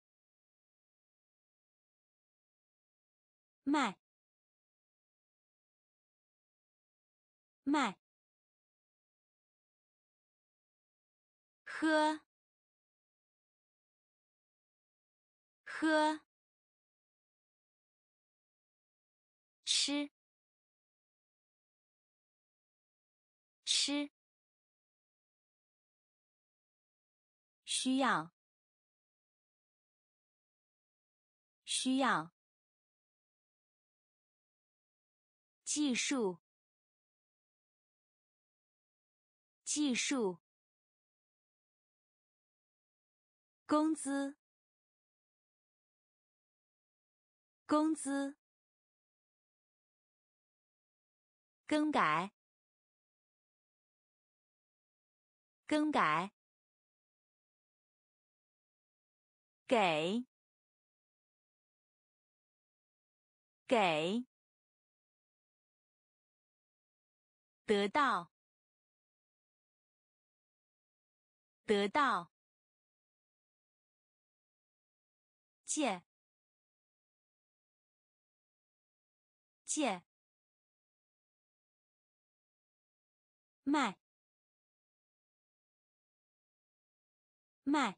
卖，卖，喝，喝，吃，吃，需要， 需要。技术，技术。工资，工资。更改，更改。给，给。得到，得到。借，借。卖，卖。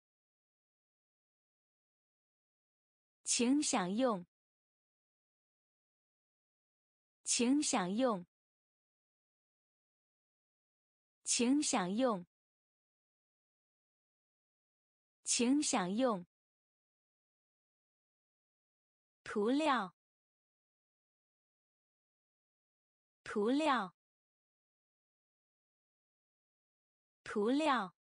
请享用，请享用，请享用，请享用。涂料，涂料，涂料，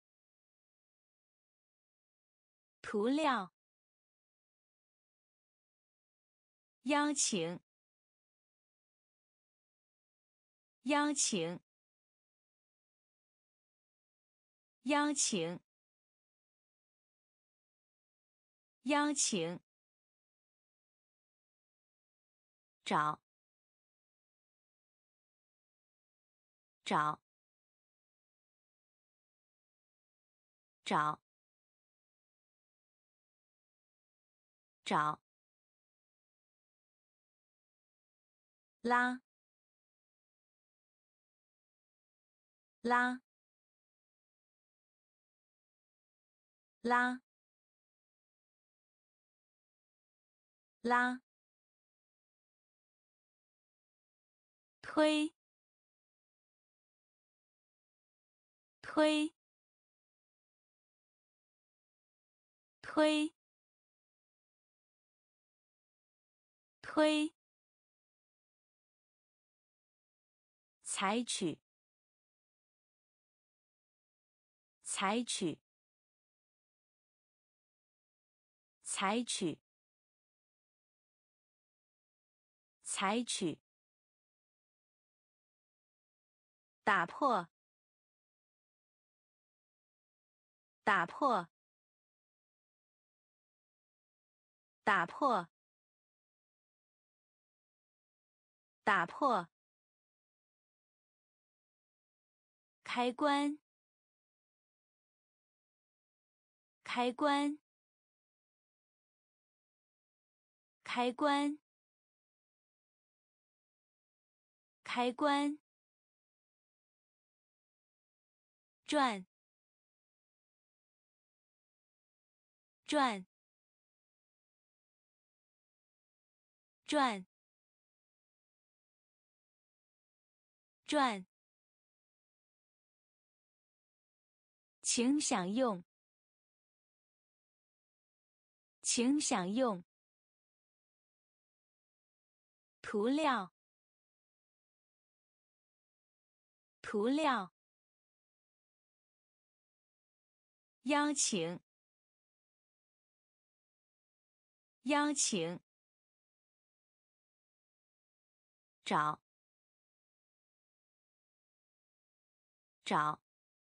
涂料。邀请，邀请，邀请，邀请。找，找，找，找。拉，拉，拉，拉。推，推，推，推。采取，采取，采取，采取。打破，打破，打破，打破。开关，开关，开关，开关。转，转，转，转。请享用，请享用。涂料，涂料。邀请，邀请。找，找。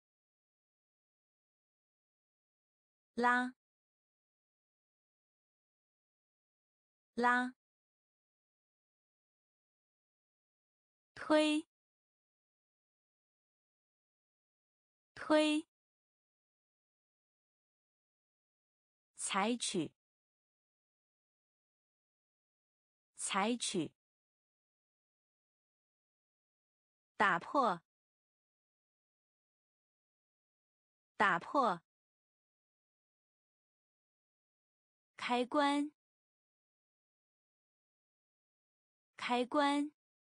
拉，拉。推，推。采取，采取。打破，打破。开关，开关。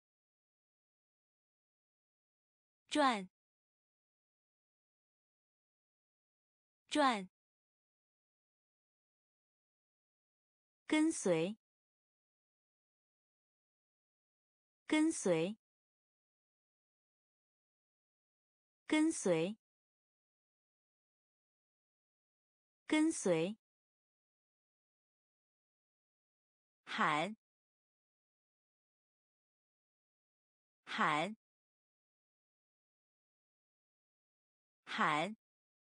转，转。 跟随，跟随，跟随，跟随，喊，喊，喊，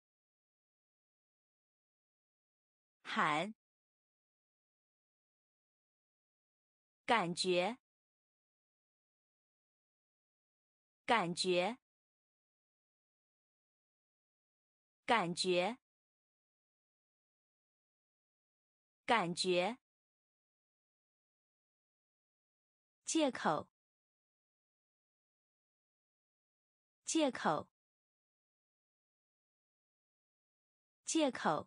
喊，感觉，感觉，感觉，感觉，借口，借口，借口，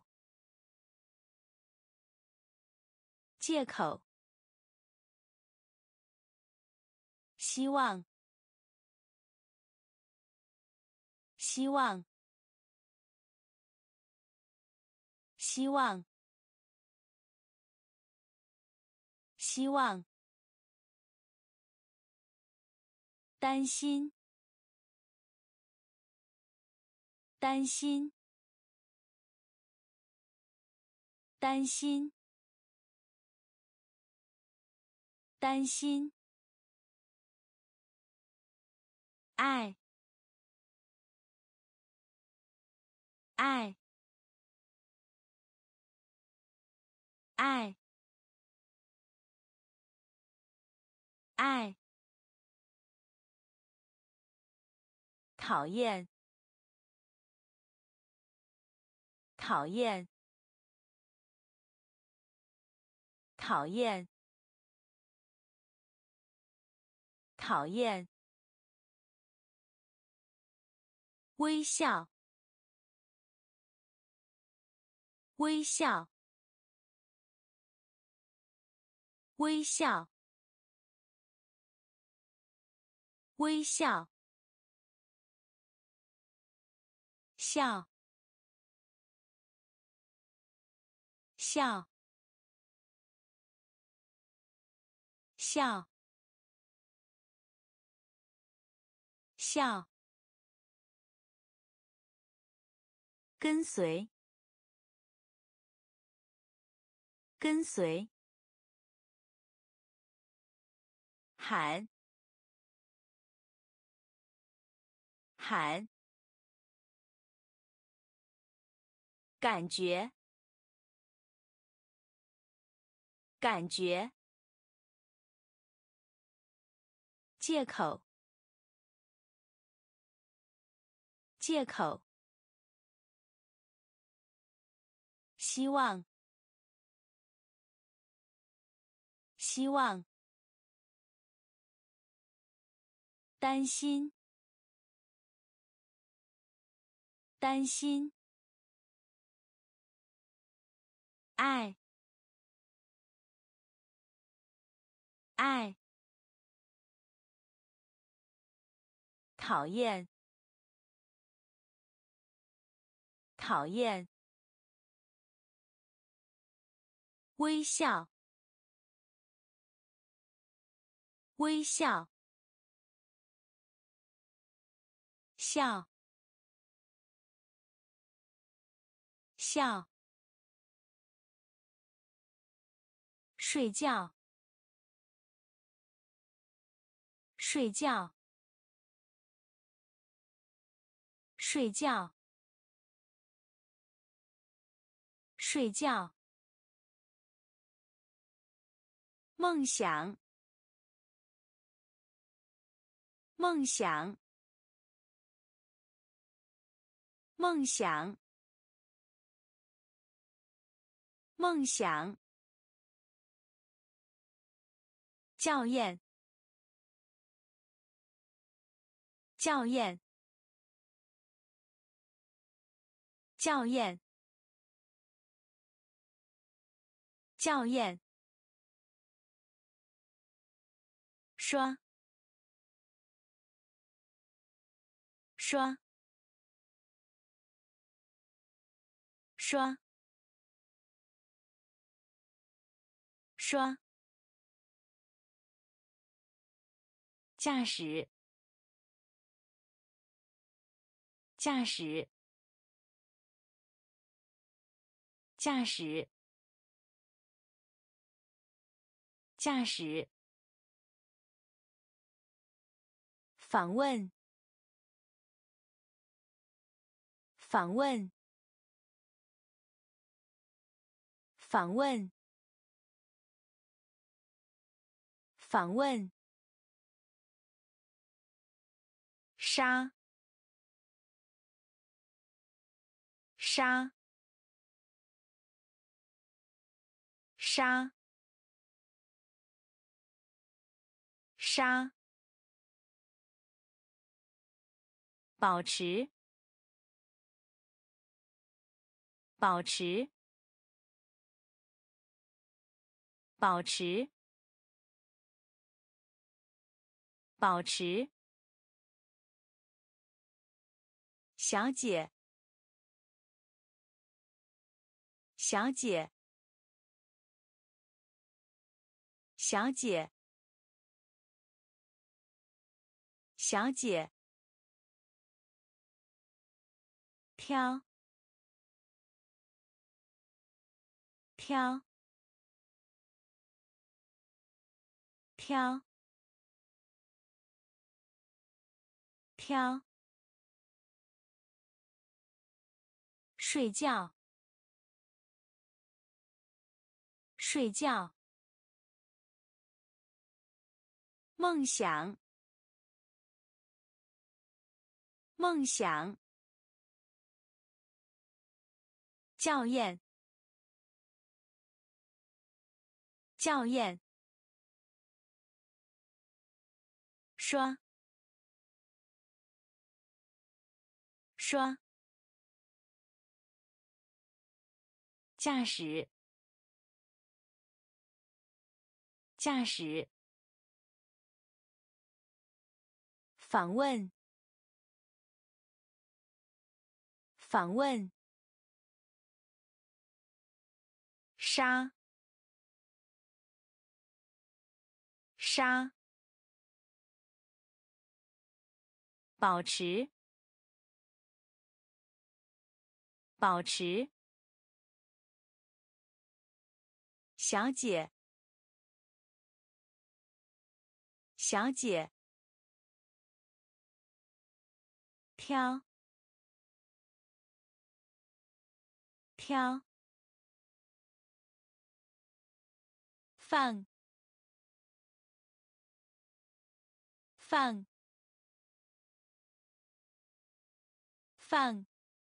借口，希望，希望，希望，希望，担心，担心，担心，担心，爱，爱，爱，爱，讨厌，讨厌，讨厌，讨厌，微笑，微笑，微笑，微笑，笑，笑，笑，笑，跟随，跟随，喊，喊，感觉，感觉，借口，借口，希望，希望，担心，担心，爱，爱，讨厌，讨厌，微笑，微笑，笑，笑，睡觉，睡觉，睡觉，睡觉，梦想，梦想，梦想，梦想，校验，校验，校验，校验，刷，刷，刷， 刷，驾驶，驾驶，驾驶，驾驶。访问，访问，访问，访问。杀，杀，杀，杀。保持，保持，保持，保持。小姐，小姐，小姐，小姐。挑，挑，挑，挑。睡觉，睡觉。梦想，梦想。校验，校验。刷，刷。驾驶，驾驶。访问，访问。杀，杀。保持，保持。小姐，小姐。挑，挑。放，放，放，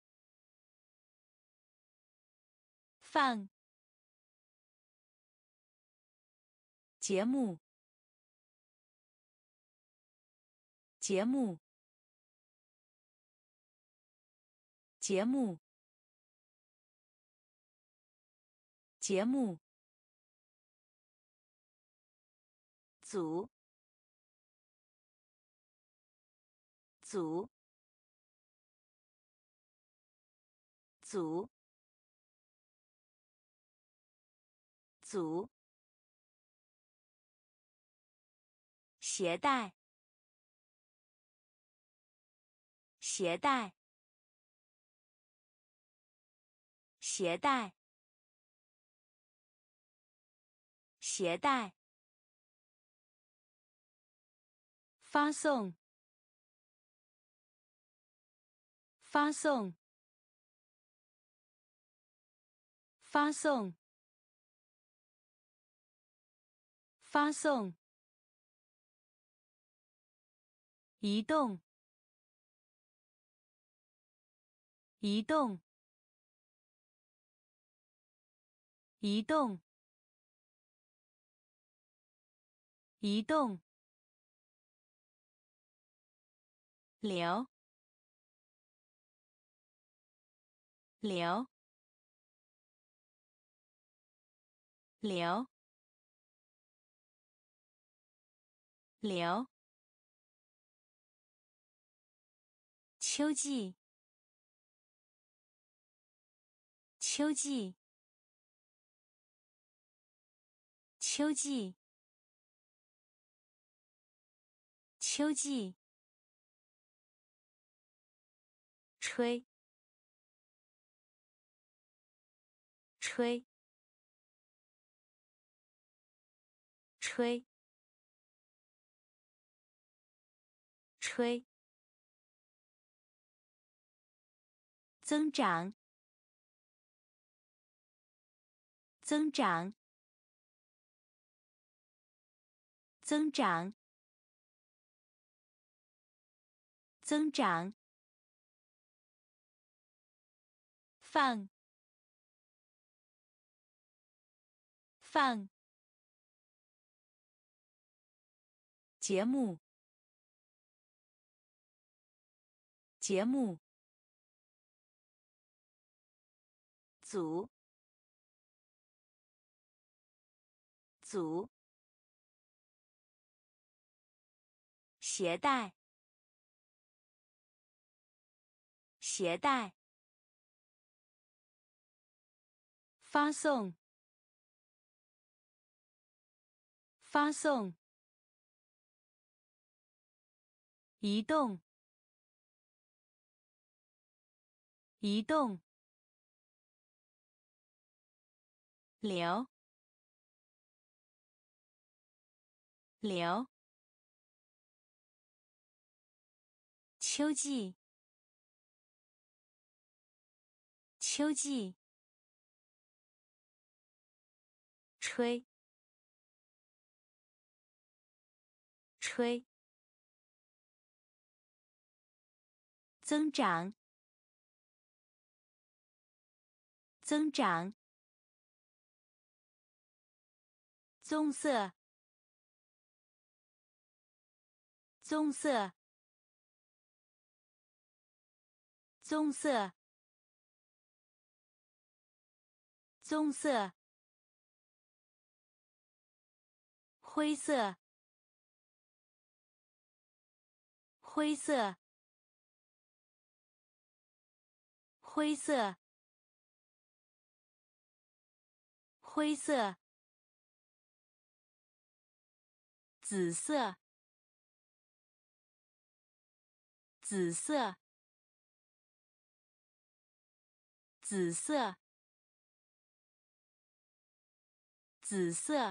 放。节目，节目，节目，节目。组，组，组，组。携带，携带，携带，携带。发送，发送，发送，发送。移动，移动，移动，移动。流，流，流，流。秋季，秋季， 秋季，秋季。吹，吹，吹，吹。增长，增长，增长，增长。放，放。节目，节目。组，组。携带，携带。发送，发送。移动，移动。流，流。秋季，秋季。吹，吹。增长，增长。棕色，棕色，棕色，棕色。灰色，灰色，灰色，灰色。紫色，紫色，紫色，紫色。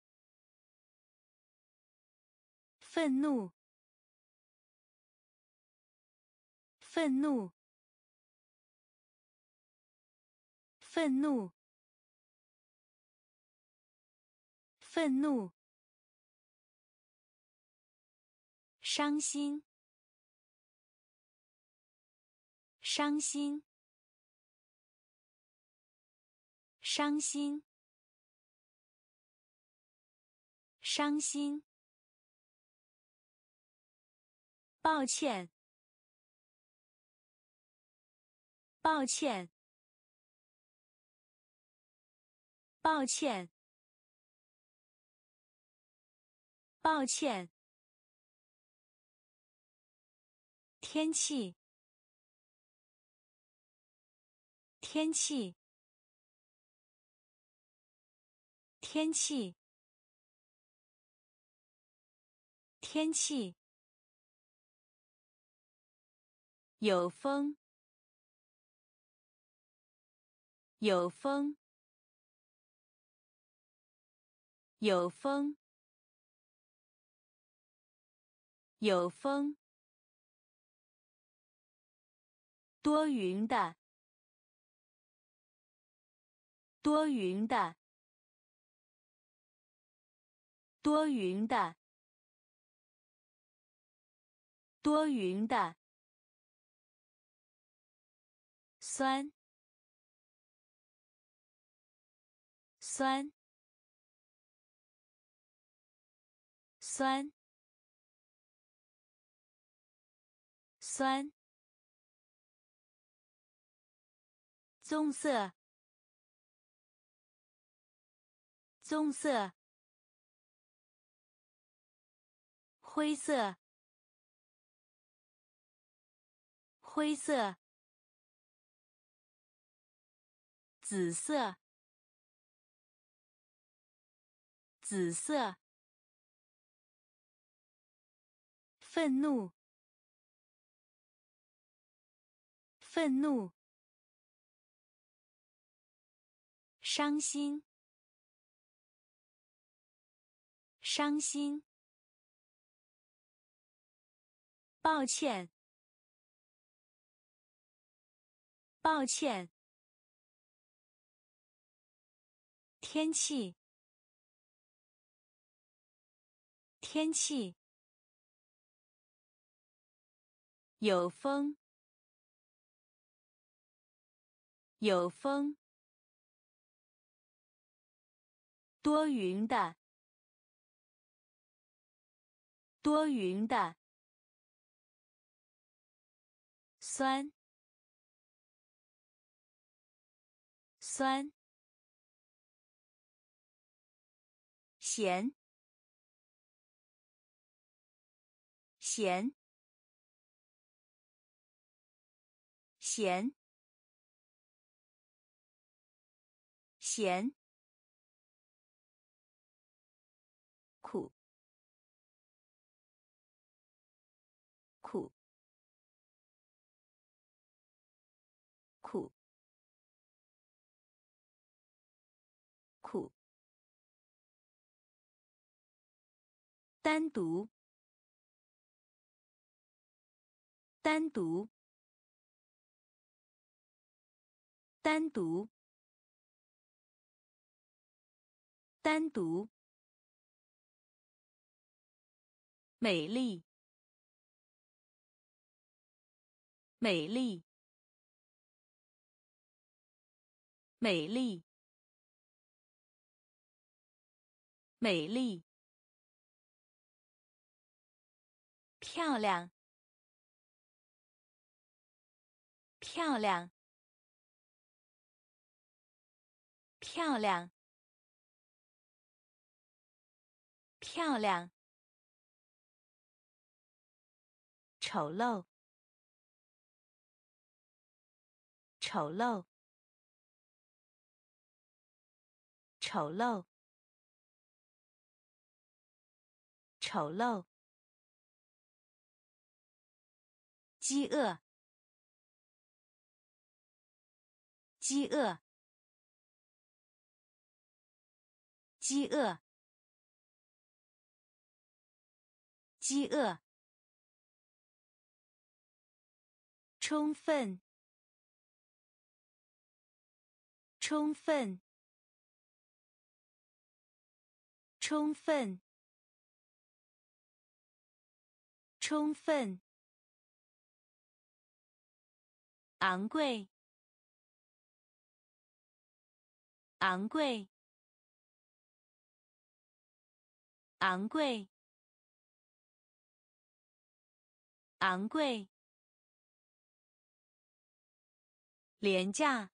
愤怒，愤怒，愤怒，愤怒。伤心，伤心，伤心，伤心。抱歉，抱歉，抱歉，抱歉。天气，天气，天气，天气。有风，有风，有风，有风。多云的，多云的，多云的，多云的。酸，酸，酸，酸。棕色，棕色。灰色，灰色。紫色， 紫色，愤怒，愤怒，伤心，伤心，抱歉，抱歉，天气，天气，有风，有风，多云的，多云的，酸，酸，咸，咸，咸，咸，苦，苦，苦，苦，单独，单独，单独，单独，美丽，美丽，美丽，美丽，漂亮，漂亮，漂亮，漂亮，丑陋，丑陋，丑陋，丑陋，饥饿，饥饿，饥饿，饥饿，充分，充分，充分，充分，昂贵，昂贵，昂贵，昂贵，廉价，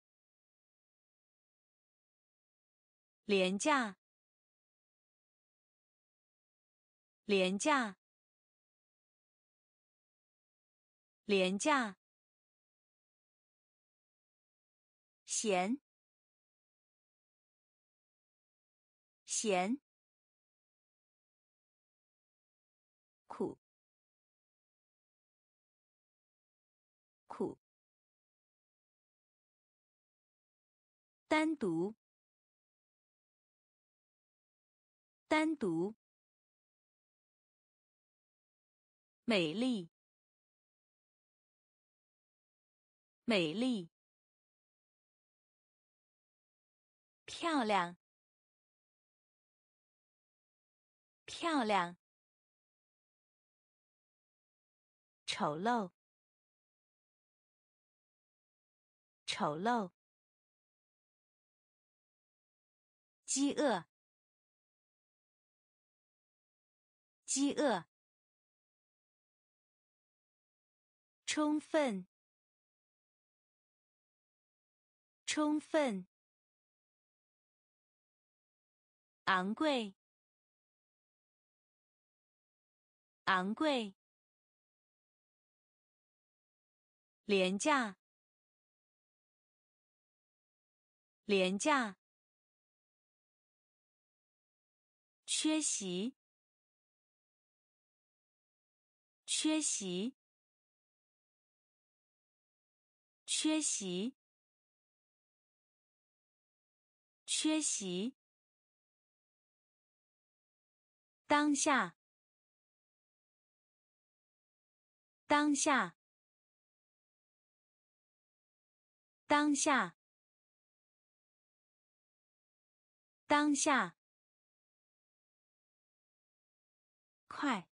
廉价，廉价，廉价，咸，咸，苦，苦，单独，单独，美丽，美丽，漂亮，漂亮，丑陋，丑陋，饥饿，饥饿，充分，充分，昂贵，昂贵，廉价，廉价， 缺席，缺席，缺席，缺席。当下，当下，当下，当下。快，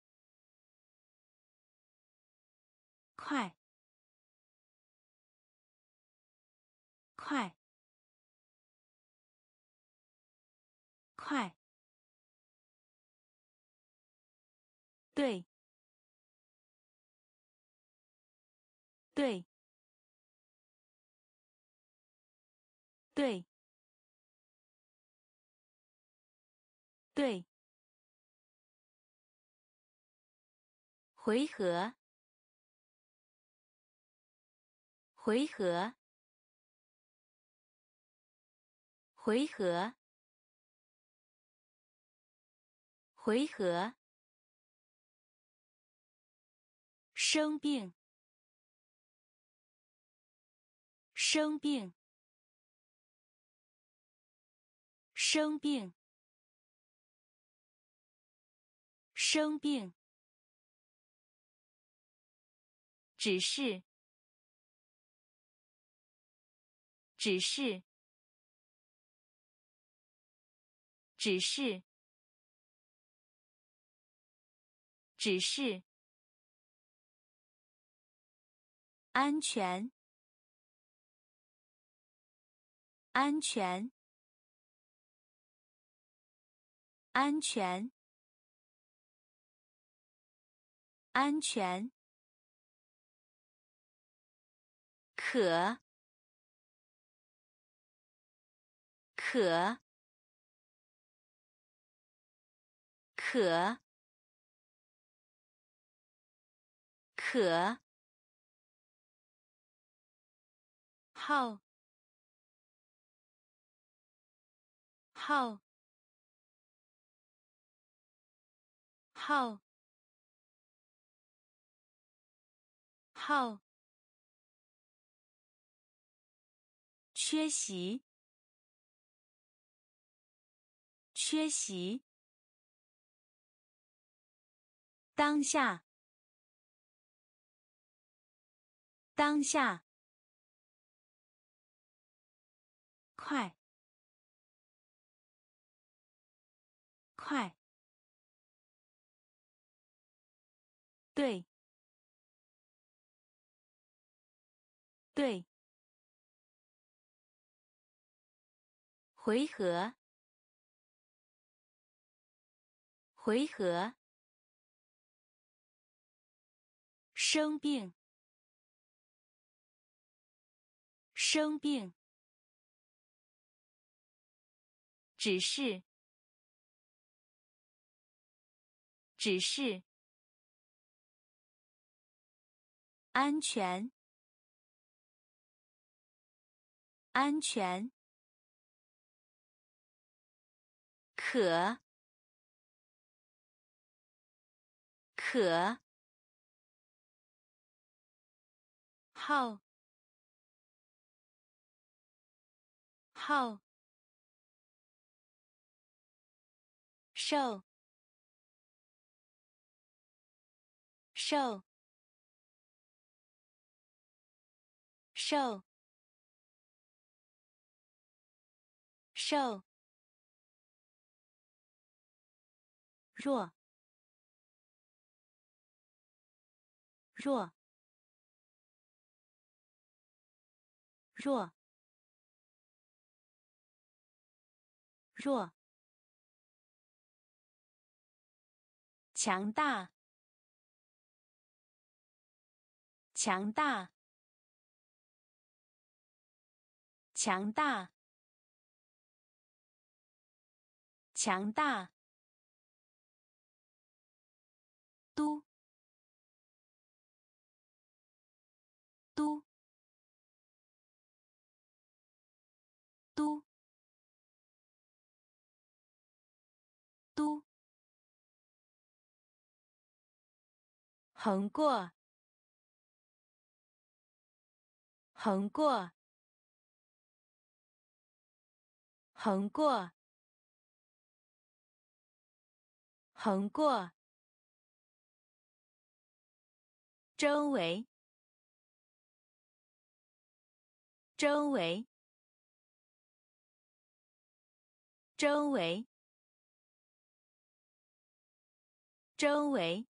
快，快，快。对，对，对，对。回合，回合，回合，回合。生病，生病，生病，生病。只是，只是，只是，只是。安全，安全，安全，安全。可，可，可，可。号，号，号，号。缺席，缺席。当下，当下。快，快。对，对。回合，回合。生病，生病。只是，只是。安全，安全。可，可。号，号。瘦，瘦，瘦，瘦。弱，弱，弱，弱。强大，强大，强大，强大。都，都，都，都。 横过，横过，横过，横过，周围，周围，周围，周围，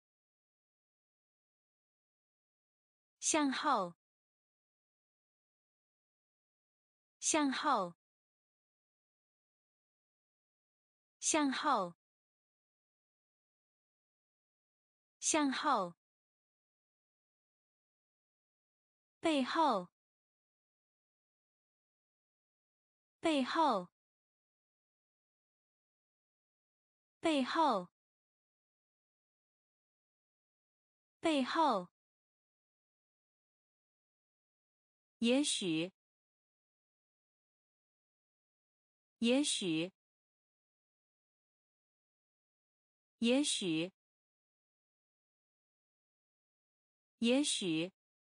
向后，向后，向后，向后，背后，背后，背后，背后，也许，也许，也许，也许，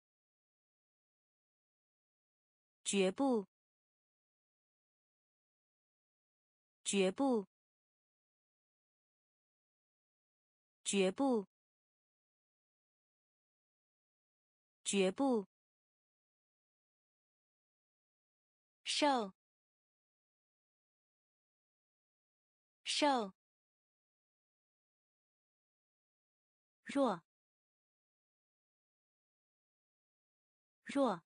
绝不，绝不，绝不，绝不，瘦，瘦，弱，弱，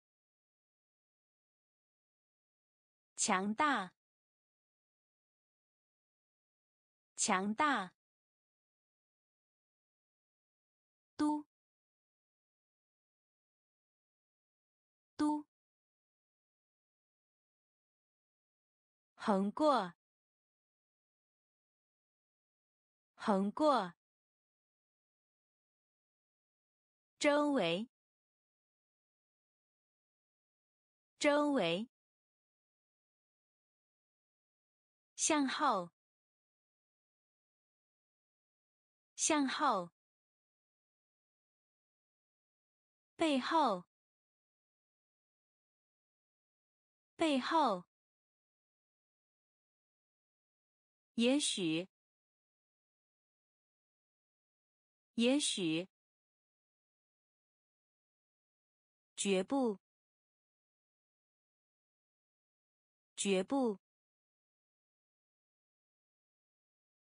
强大，强大，都，都，横过，横过，周围，周围，向后，向后，背后，背后，也许，也许，绝不，绝不，